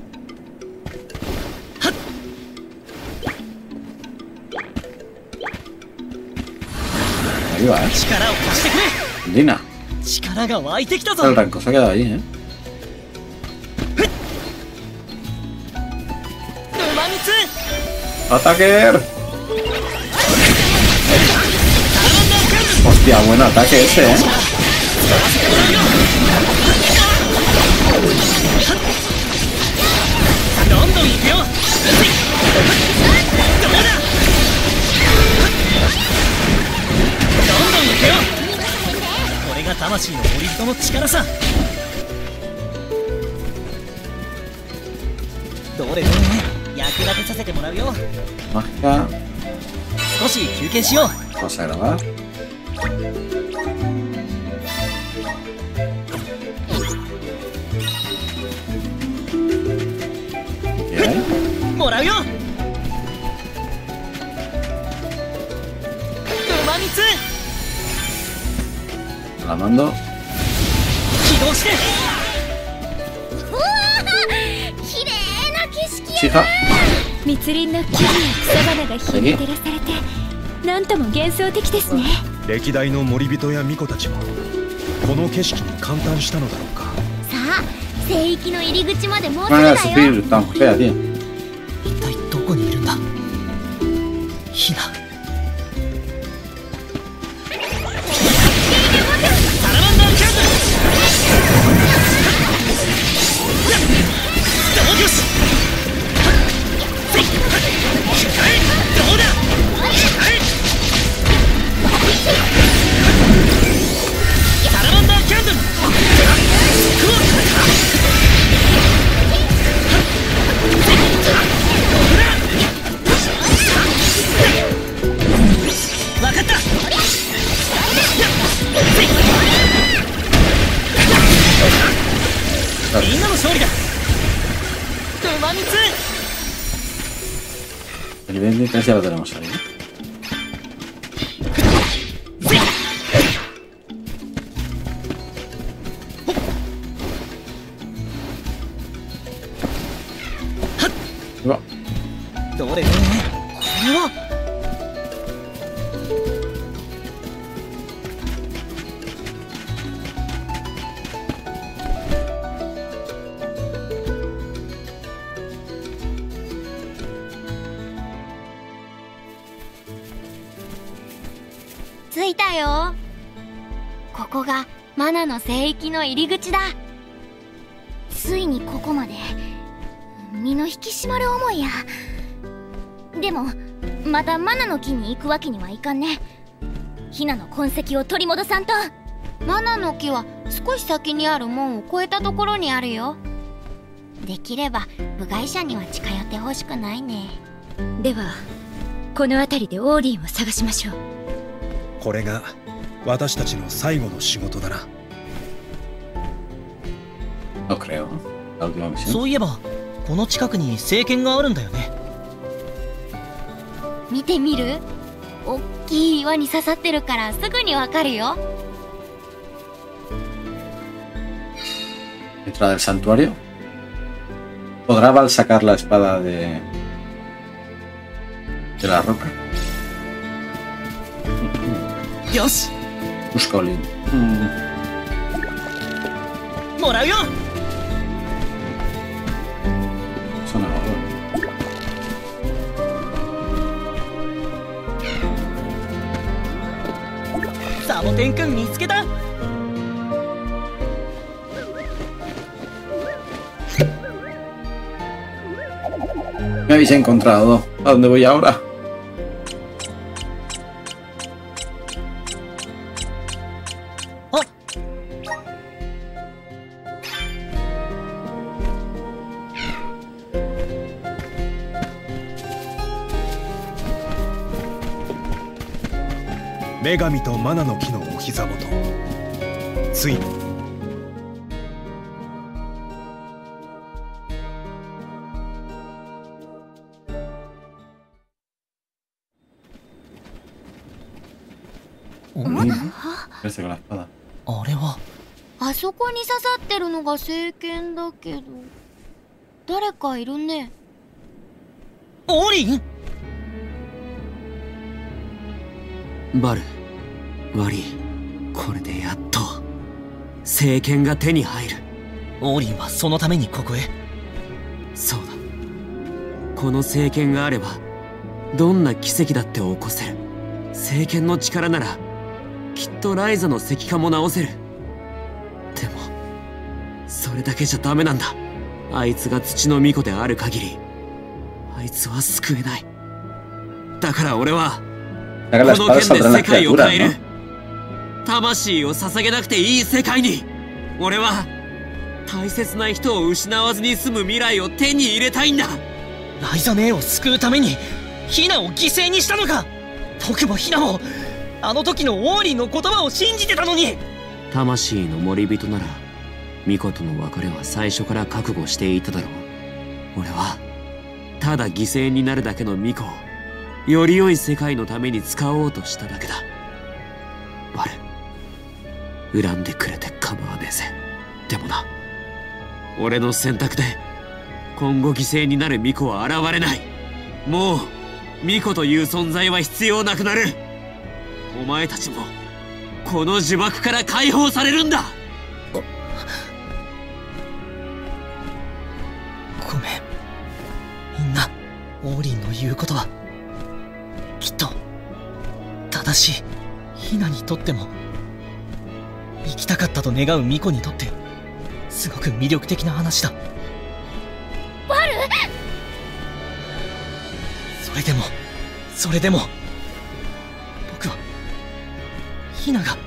Ahí va, 力を貸してくれ。 Dina. 力が湧いてきたぞ。 El ranco se ha quedado ahí, Umamitsu. ¡Ataque! Hostia, buen ataque ese, ¿eh? どんどん行くよ。どうだ。どんどん行くよ。これが魂の森人の力さ。どれどれ、役立てさせてもらうよ。 Mágica. 少し休憩しよう。 Vamos a grabar. Bien. もらうよ。馬蜜 La mando. 起動して。 うわー、綺麗な景色や。 Chica. 密林の木々や草花が日に照らされてなんとも幻想的ですね。 歴代の森人や巫女たちもこの景色に感嘆したのだろうか。 さあ、聖域の入り口までもうすぐ No だ era よ。 subir tan fea, tío. 一体どこにいるんだ。ヒナ。サラマンダーキャンドル。どうよし。どうだ。サラマンダーキャンドル。わかった。みんなの勝利だ。馬蜜。 El nivel 23 ya lo tenemos ahí, ¿no? Va. どれどれ、これは。 着いたよ。ここがマナの聖域の入り口だ。 ついにここまで。身の引き締まる思いや。でもまたマナの木に行くわけにはいかんね。ヒナの痕跡を取り戻さんと。 マナの木は少し先にある門を越えたところにあるよ。できれば部外者には近寄ってほしくないね。 ではこの辺りでオーリンを探しましょう。 これが私たちの最後の仕事だな。 No creo. La última misión. そういえばこの近くに聖剣があるんだよね。 見てみる？おっきい岩に刺さってるからすぐにわかるよ。 Entrada del santuario. ¿Podrá Val sacar la espada de la roca? よし、 Busca Olin. もらうよ。 Eso no. サボテンくん見つけた。 Me habéis encontrado. ¿A dónde voy ahora? ¡Oh! 女神とマナの木のお膝元、 ついに Ese con la espada. あれはあそこに刺さってるのが聖剣だけど、誰かいるね。 オーリン。 バル、悪い。これでやっと聖剣が手に入る。 オーリンはそのためにここへ。 そうだ。この聖剣があればどんな奇跡だって起こせる。聖剣の力ならきっとライザの石化も直せる。でもそれだけじゃダメなんだ。あいつが土の巫女である限りあいつは救えない。だから俺はこ Saca la の espada 剣で saldrán 世 las 界を criaturas, 変える。 ¿no? 魂を捧げなくていい世界に。俺は大切な人を失わずに済む未来を手に入れたいんだ。 ライザ姉を救うためにヒナを犠牲にしたのか。僕もヒナもあの時のオーリンの言葉を信じてたのに。 魂の森人なら巫女との別れは最初から覚悟していただろう。俺はただ犠牲になるだけの巫女をより良い世界のために使おうとしただけだ。バル、恨んでくれて構わねえぜ。でもな、俺の選択で今後犠牲になる巫女は現れない。もう巫女という存在は必要なくなる。お前たちもこの呪縛から解放されるんだ。 ごめん。みんなオーリンの言うことはきっと正しい。ヒナにとっても生きたかったと願う巫女にとってすごく魅力的な話だ。 バル。 それでも僕はヒナが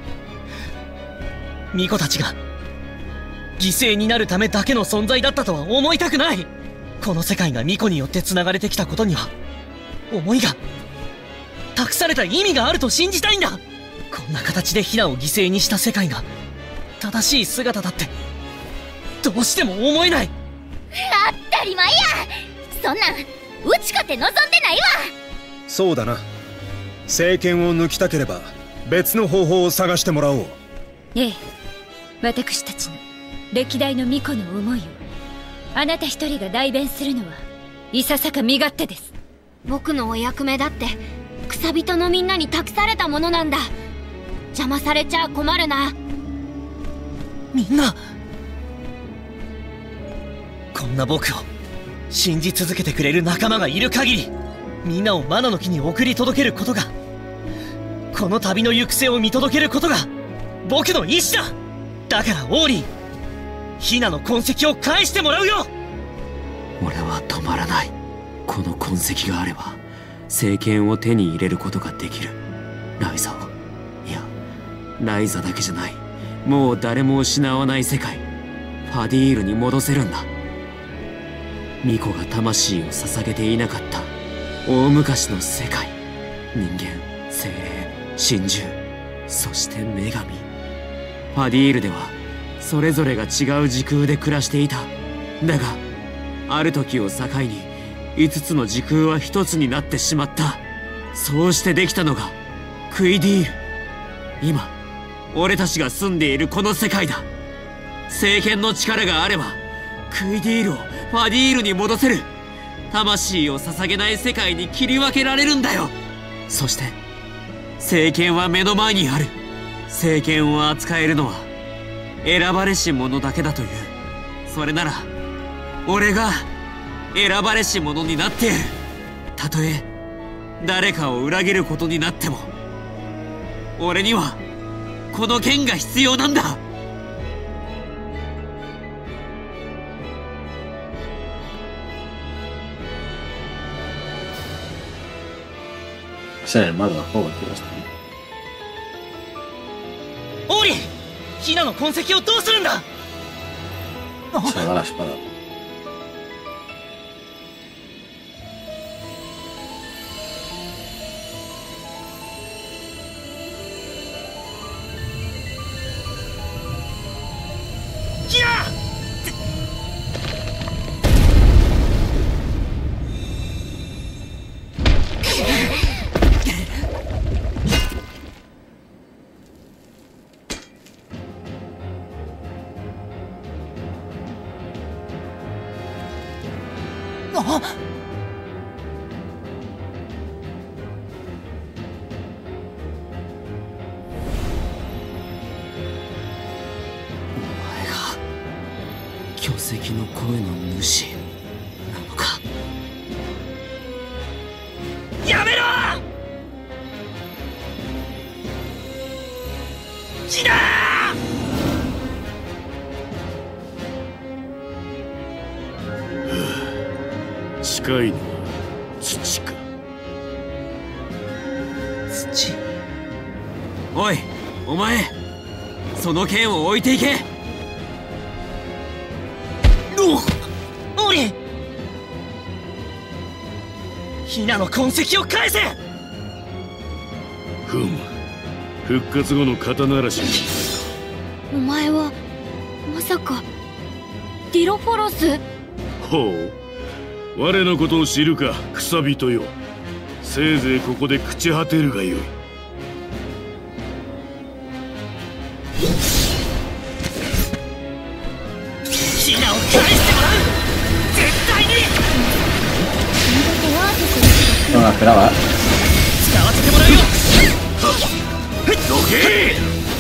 巫女たちが犠牲になるためだけの存在だったとは思いたくない。この世界が巫女によって繋がれてきたことには思いが託された意味があると信じたいんだ。こんな形でヒナを犠牲にした世界が正しい姿だってどうしても思えない。 当たり前や。そんなんうちかって望んでないわ。 そうだな。聖剣を抜きたければ別の方法を探してもらおう。 ええ、私たちの歴代の巫女の思いをあなた一人が代弁するのはいささか身勝手です。 僕のお役目だって草人のみんなに託されたものなんだ。邪魔されちゃ困るな。 みんなこんな僕を信じ続けてくれる仲間がいる限り、みんなをマナの木に送り届けることが、この旅の行く末を見届けることが僕の意志だ。だからオーリー、ヒナの痕跡を返してもらうよ。 俺は止まらない。この痕跡があれば聖剣を手に入れることができる。ライザを、いやライザだけじゃない、もう誰も失わない世界ファディールに戻せるんだ。巫女が魂を捧げていなかった大昔の世界、人間、精霊、神獣、そして女神。ファディールではそれぞれが違う時空で暮らしていた。だがある時を境に5つの時空は1つになってしまった。そうしてできたのがクイディール。今俺たちが住んでいるこの世界だ。聖剣の力があればクイディールをファディールに戻せる。魂を捧げない世界に切り分けられるんだよ。そして聖剣は目の前にある。聖剣を扱えるのは選ばれし者だけだという。それなら俺が選ばれし者になってやる。たとえ誰かを裏切ることになっても俺にはこの剣が必要なんだ。 Ese es el malo del juego, tío. Este. オーリー、ヒナの痕跡をどうするんだ。 Se le da la espada. オあ、 巨石の声の主なのか。 やめろ！ヒナー！近いのは土か。 土。 おい、お前、その剣を置いていけ。 オリン！ヒナの痕跡を返せ！ ふむ、復活後の刀らしい。 お前はまさかディロフォロス？ ほう、我のことを知るか、草人よ。せいぜいここで朽ち果てるがよい。 ヒナを返してもらう！絶対に！ No me la esperaba. 使わせてもらうよ！ どけ！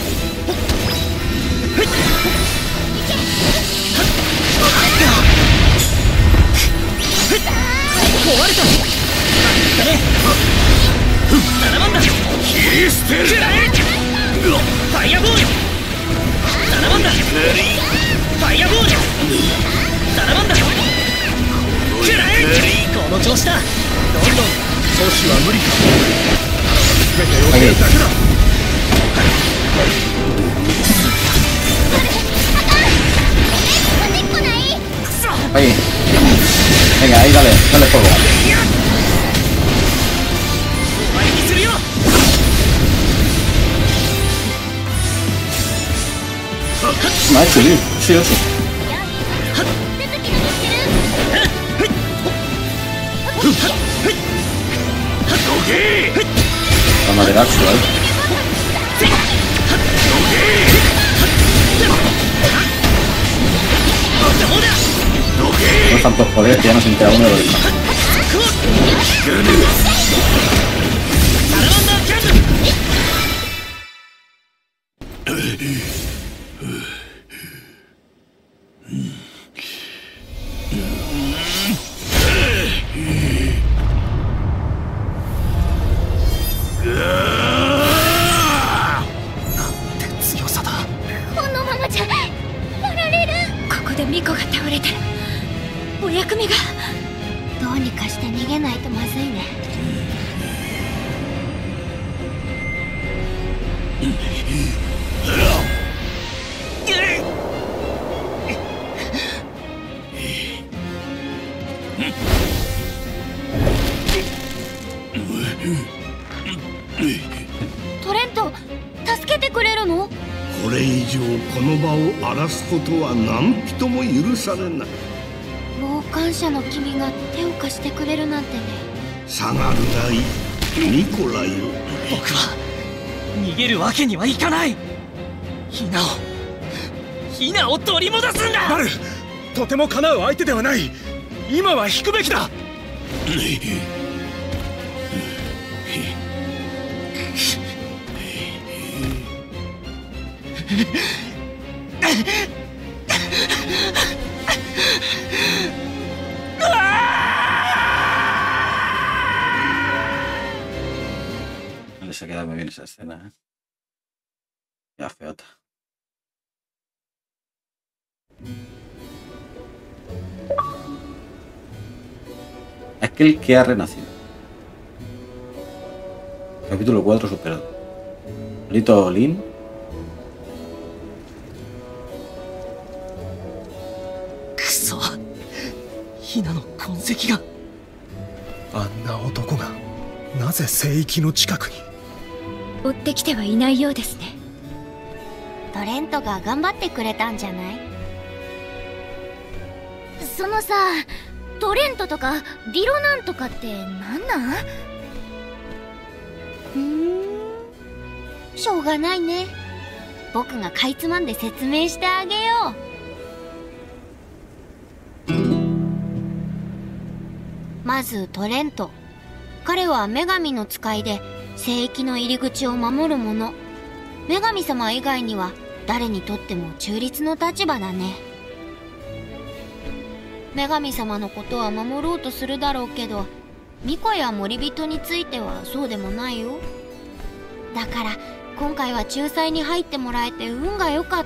壊れた！だね！7番だ！ 切り捨てる！ ファイアボール！7番だ！ファイアボール！7番だ！この調子だ！どんどん阻止は無理か。全てをやるだけだ。 Oye. Venga, ahí dale, dale fuego. Me ha hecho bien, sí, eso. La madera actual. No tantos poderes que ya no se entera uno de los demás. トレント、助けてくれるの？ これ以上この場を荒らすことは何人も許されない。 傍観者の君が手を貸してくれるなんてね。 下がるがいい、ニコライよ。 僕は逃げるわけにはいかない。ヒナを取り戻すんだ。 バル、とても叶う相手ではない。今は引くべきだ。 Les ha quedado muy bien esa escena, ¿eh? Ya feota. Aquel que ha renacido. Capítulo 4 superado. Lito Lin. Kuso. Hinaの痕跡が。 あんな男がなぜ聖域の近くに。 追ってきてはいないようですね。 トレントが頑張ってくれたんじゃない？ そのさ、トレントとかディロなんとかってなんなん？ しょうがないね。僕がかいつまんで説明してあげよう。 まずトレント。彼は女神の使いで聖域の入り口を守る者。女神様以外には誰にとっても中立の立場だね。女神様のことは守ろうとするだろうけど、巫女や森人についてはそうでもないよ。だから今回は仲裁に入ってもらえて運が良かった。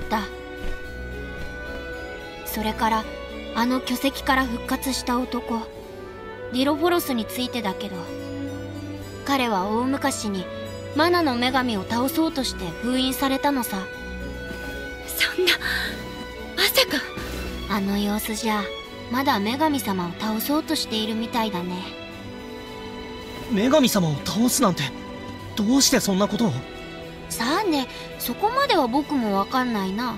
それからあの巨石から復活した男、ディロフォロスについてだけど、彼は大昔にマナの女神を倒そうとして封印されたのさ。 そんな、まさか。 あの様子じゃまだ女神様を倒そうとしているみたいだね。 女神様を倒すなんて、どうしてそんなことを？ さあね、そこまでは僕もわかんないな。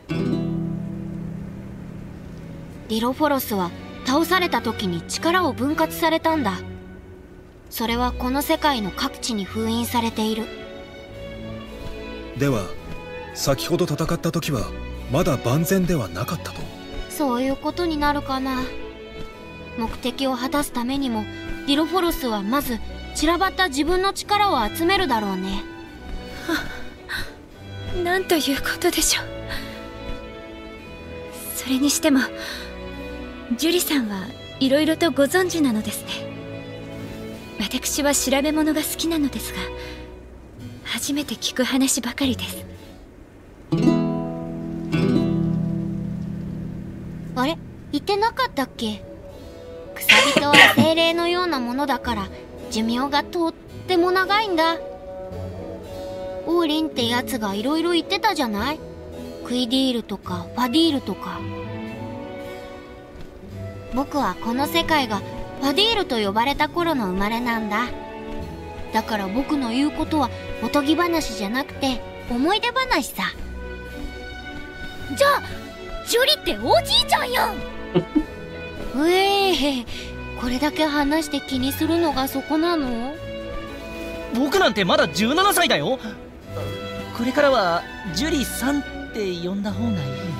ディロフォロスは倒された時に力を分割されたんだ。それはこの世界の各地に封印されている。 では先ほど戦った時はまだ万全ではなかったと？ そういうことになるかな。目的を果たすためにもディロフォロスはまず散らばった自分の力を集めるだろうね。 なんということでしょう。それにしてもジュリさんはいろいろとご存知なのですね。私は調べ物が好きなのですが、初めて聞く話ばかりです。 あれ、言ってなかったっけ？草人は精霊のようなものだから寿命がとっても長いんだ。オーリンってやつがいろいろ言ってたじゃない？クイディールとかファディールとか。僕はこの世界がファディールと呼ばれた頃の生まれなんだ。だから僕の言うことはおとぎ話じゃなくて思い出話さ。 じゃあジュリっておじいちゃんやん。 これだけ話して気にするのがそこなの？ 僕なんてまだ17歳だよ。これからはジュリさんって呼んだ方がいい？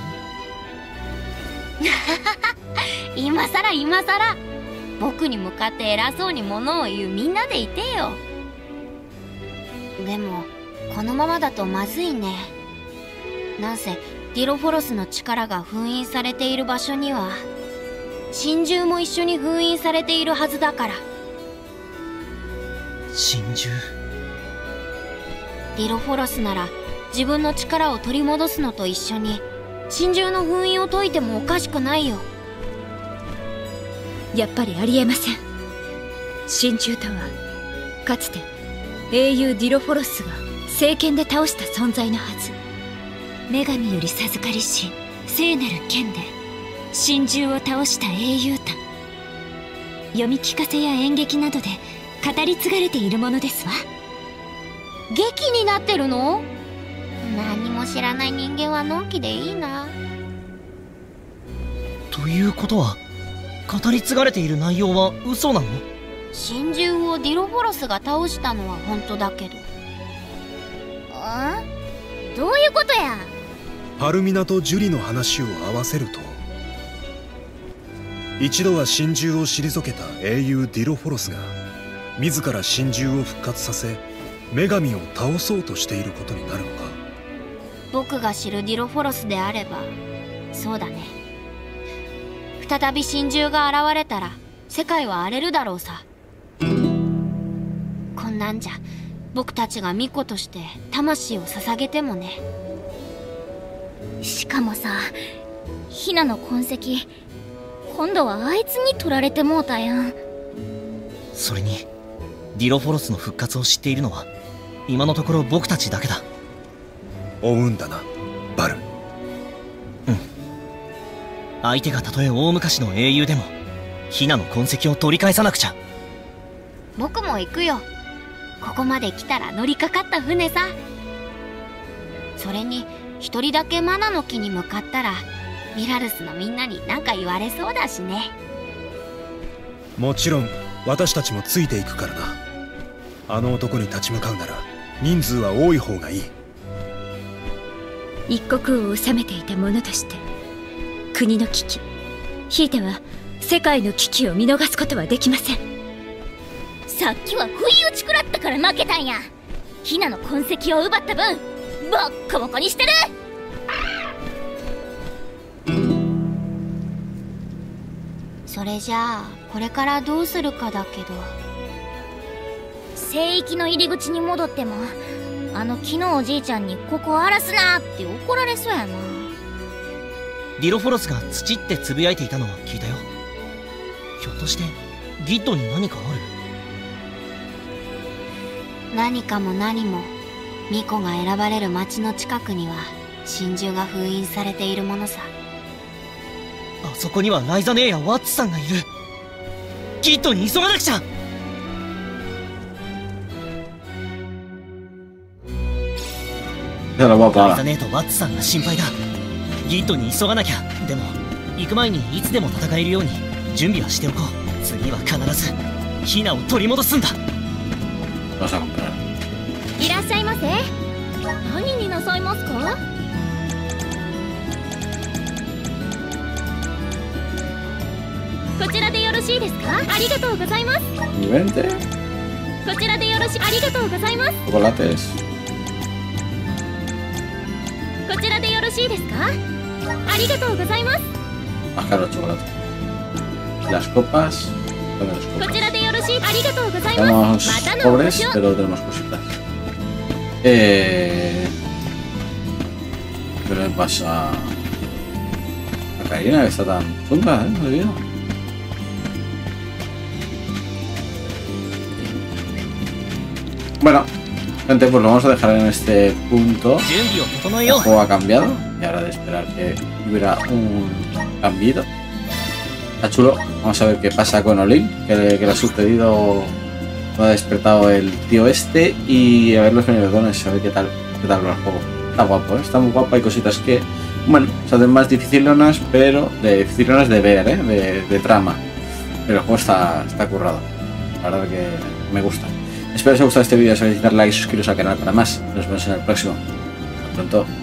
今さら僕に向かって偉そうに物を言うみんなでいてよ。でもこのままだとまずいね。なんせディロフォロスの力が封印されている場所には神獣も一緒に封印されているはずだから。 神獣？ ディロフォロスなら自分の力を取り戻すのと一緒に神獣の封印を解いてもおかしくないよ。 やっぱりありえません。神獣とはかつて英雄ディロフォロスが聖剣で倒した存在のはず。女神より授かりし聖なる剣で神獣を倒した英雄譚。読み聞かせや演劇などで語り継がれているものですわ。 劇になってるの？何も知らない人間はのんきでいいな。 ということは語り継がれている内容は嘘なの？ 神獣をディロフォロスが倒したのは本当だけど。 どういうことや？ パルミナとジュリの話を合わせると、一度は神獣を退けた英雄ディロフォロスが自ら神獣を復活させ女神を倒そうとしていることになるのか。 僕が知るディロフォロスであればそうだね。再び神獣が現れたら世界は荒れるだろうさ。こんなんじゃ僕たちが巫女として魂を捧げてもね。 しかもさ、ヒナの痕跡今度はあいつに取られてもうたやん。 それにディロフォロスの復活を知っているのは今のところ僕たちだけだ。 追うんだな、バル。 相手がたとえ大昔の英雄でもヒナの痕跡を取り返さなくちゃ。 僕も行くよ。ここまで来たら乗りかかった船さ。それに一人だけマナの木に向かったらミラルスのみんなに何か言われそうだしね。 もちろん私たちもついていくからな。あの男に立ち向かうなら人数は多い方がいい。 一国を治めていた者として国の危機、ひいては世界の危機を見逃すことはできません。 さっきは不意打ち食らったから負けたんや。ヒナの痕跡を奪った分ボッコボコにしてる。 それじゃあこれからどうするかだけど。 聖域の入り口に戻ってもあの木のおじいちゃんにここ荒らすなって怒られそうやな。 ディロフォロスが土ってつぶやいていたのは聞いたよ。ひょっとしてギッドに何かある？ 何かも何も巫女が選ばれる町の近くには真珠が封印されているものさ。 あそこにはライザ姉やワッツさんがいる。ギッドに急がなくちゃ。ライザ姉とワッツさんが心配だ。ギッドに急がなきゃ。でも行く前にいつでも戦えるように準備はしておこう。次は必ずヒナを取り戻すんだ。 いらっしゃいませ。何になさいますか？こちらでよろしいですか？ありがとうございます。こちらでよろしい。ありがとうございます。こちらでよろしいですか？ありがとうございます。 Las copas. こちらでよろしい。ありがとうございます。 Tenemos pobres, pero tenemos cositas. Pero ¿qué pasa? La Karina que está tan chunga, no he visto. Bueno, gente, pues lo vamos a dejar en este punto. El juego ha cambiado y ahora de esperar que hubiera un cambio. Está chulo. Vamos a ver qué pasa con Olin, que le ha sucedido, lo ha despertado el tío este, y a ver los menedones, a ver qué tal va el juego. Está guapo, ¿eh? Está muy guapo. Hay cositas que, bueno, se hacen más dificilonas, pero dificilonas de ver, de trama. Pero el juego está currado. La verdad que me gusta. Espero que os haya gustado este vídeo. Si os darle like y suscribiros al canal para más. Nos vemos en el próximo. Hasta pronto.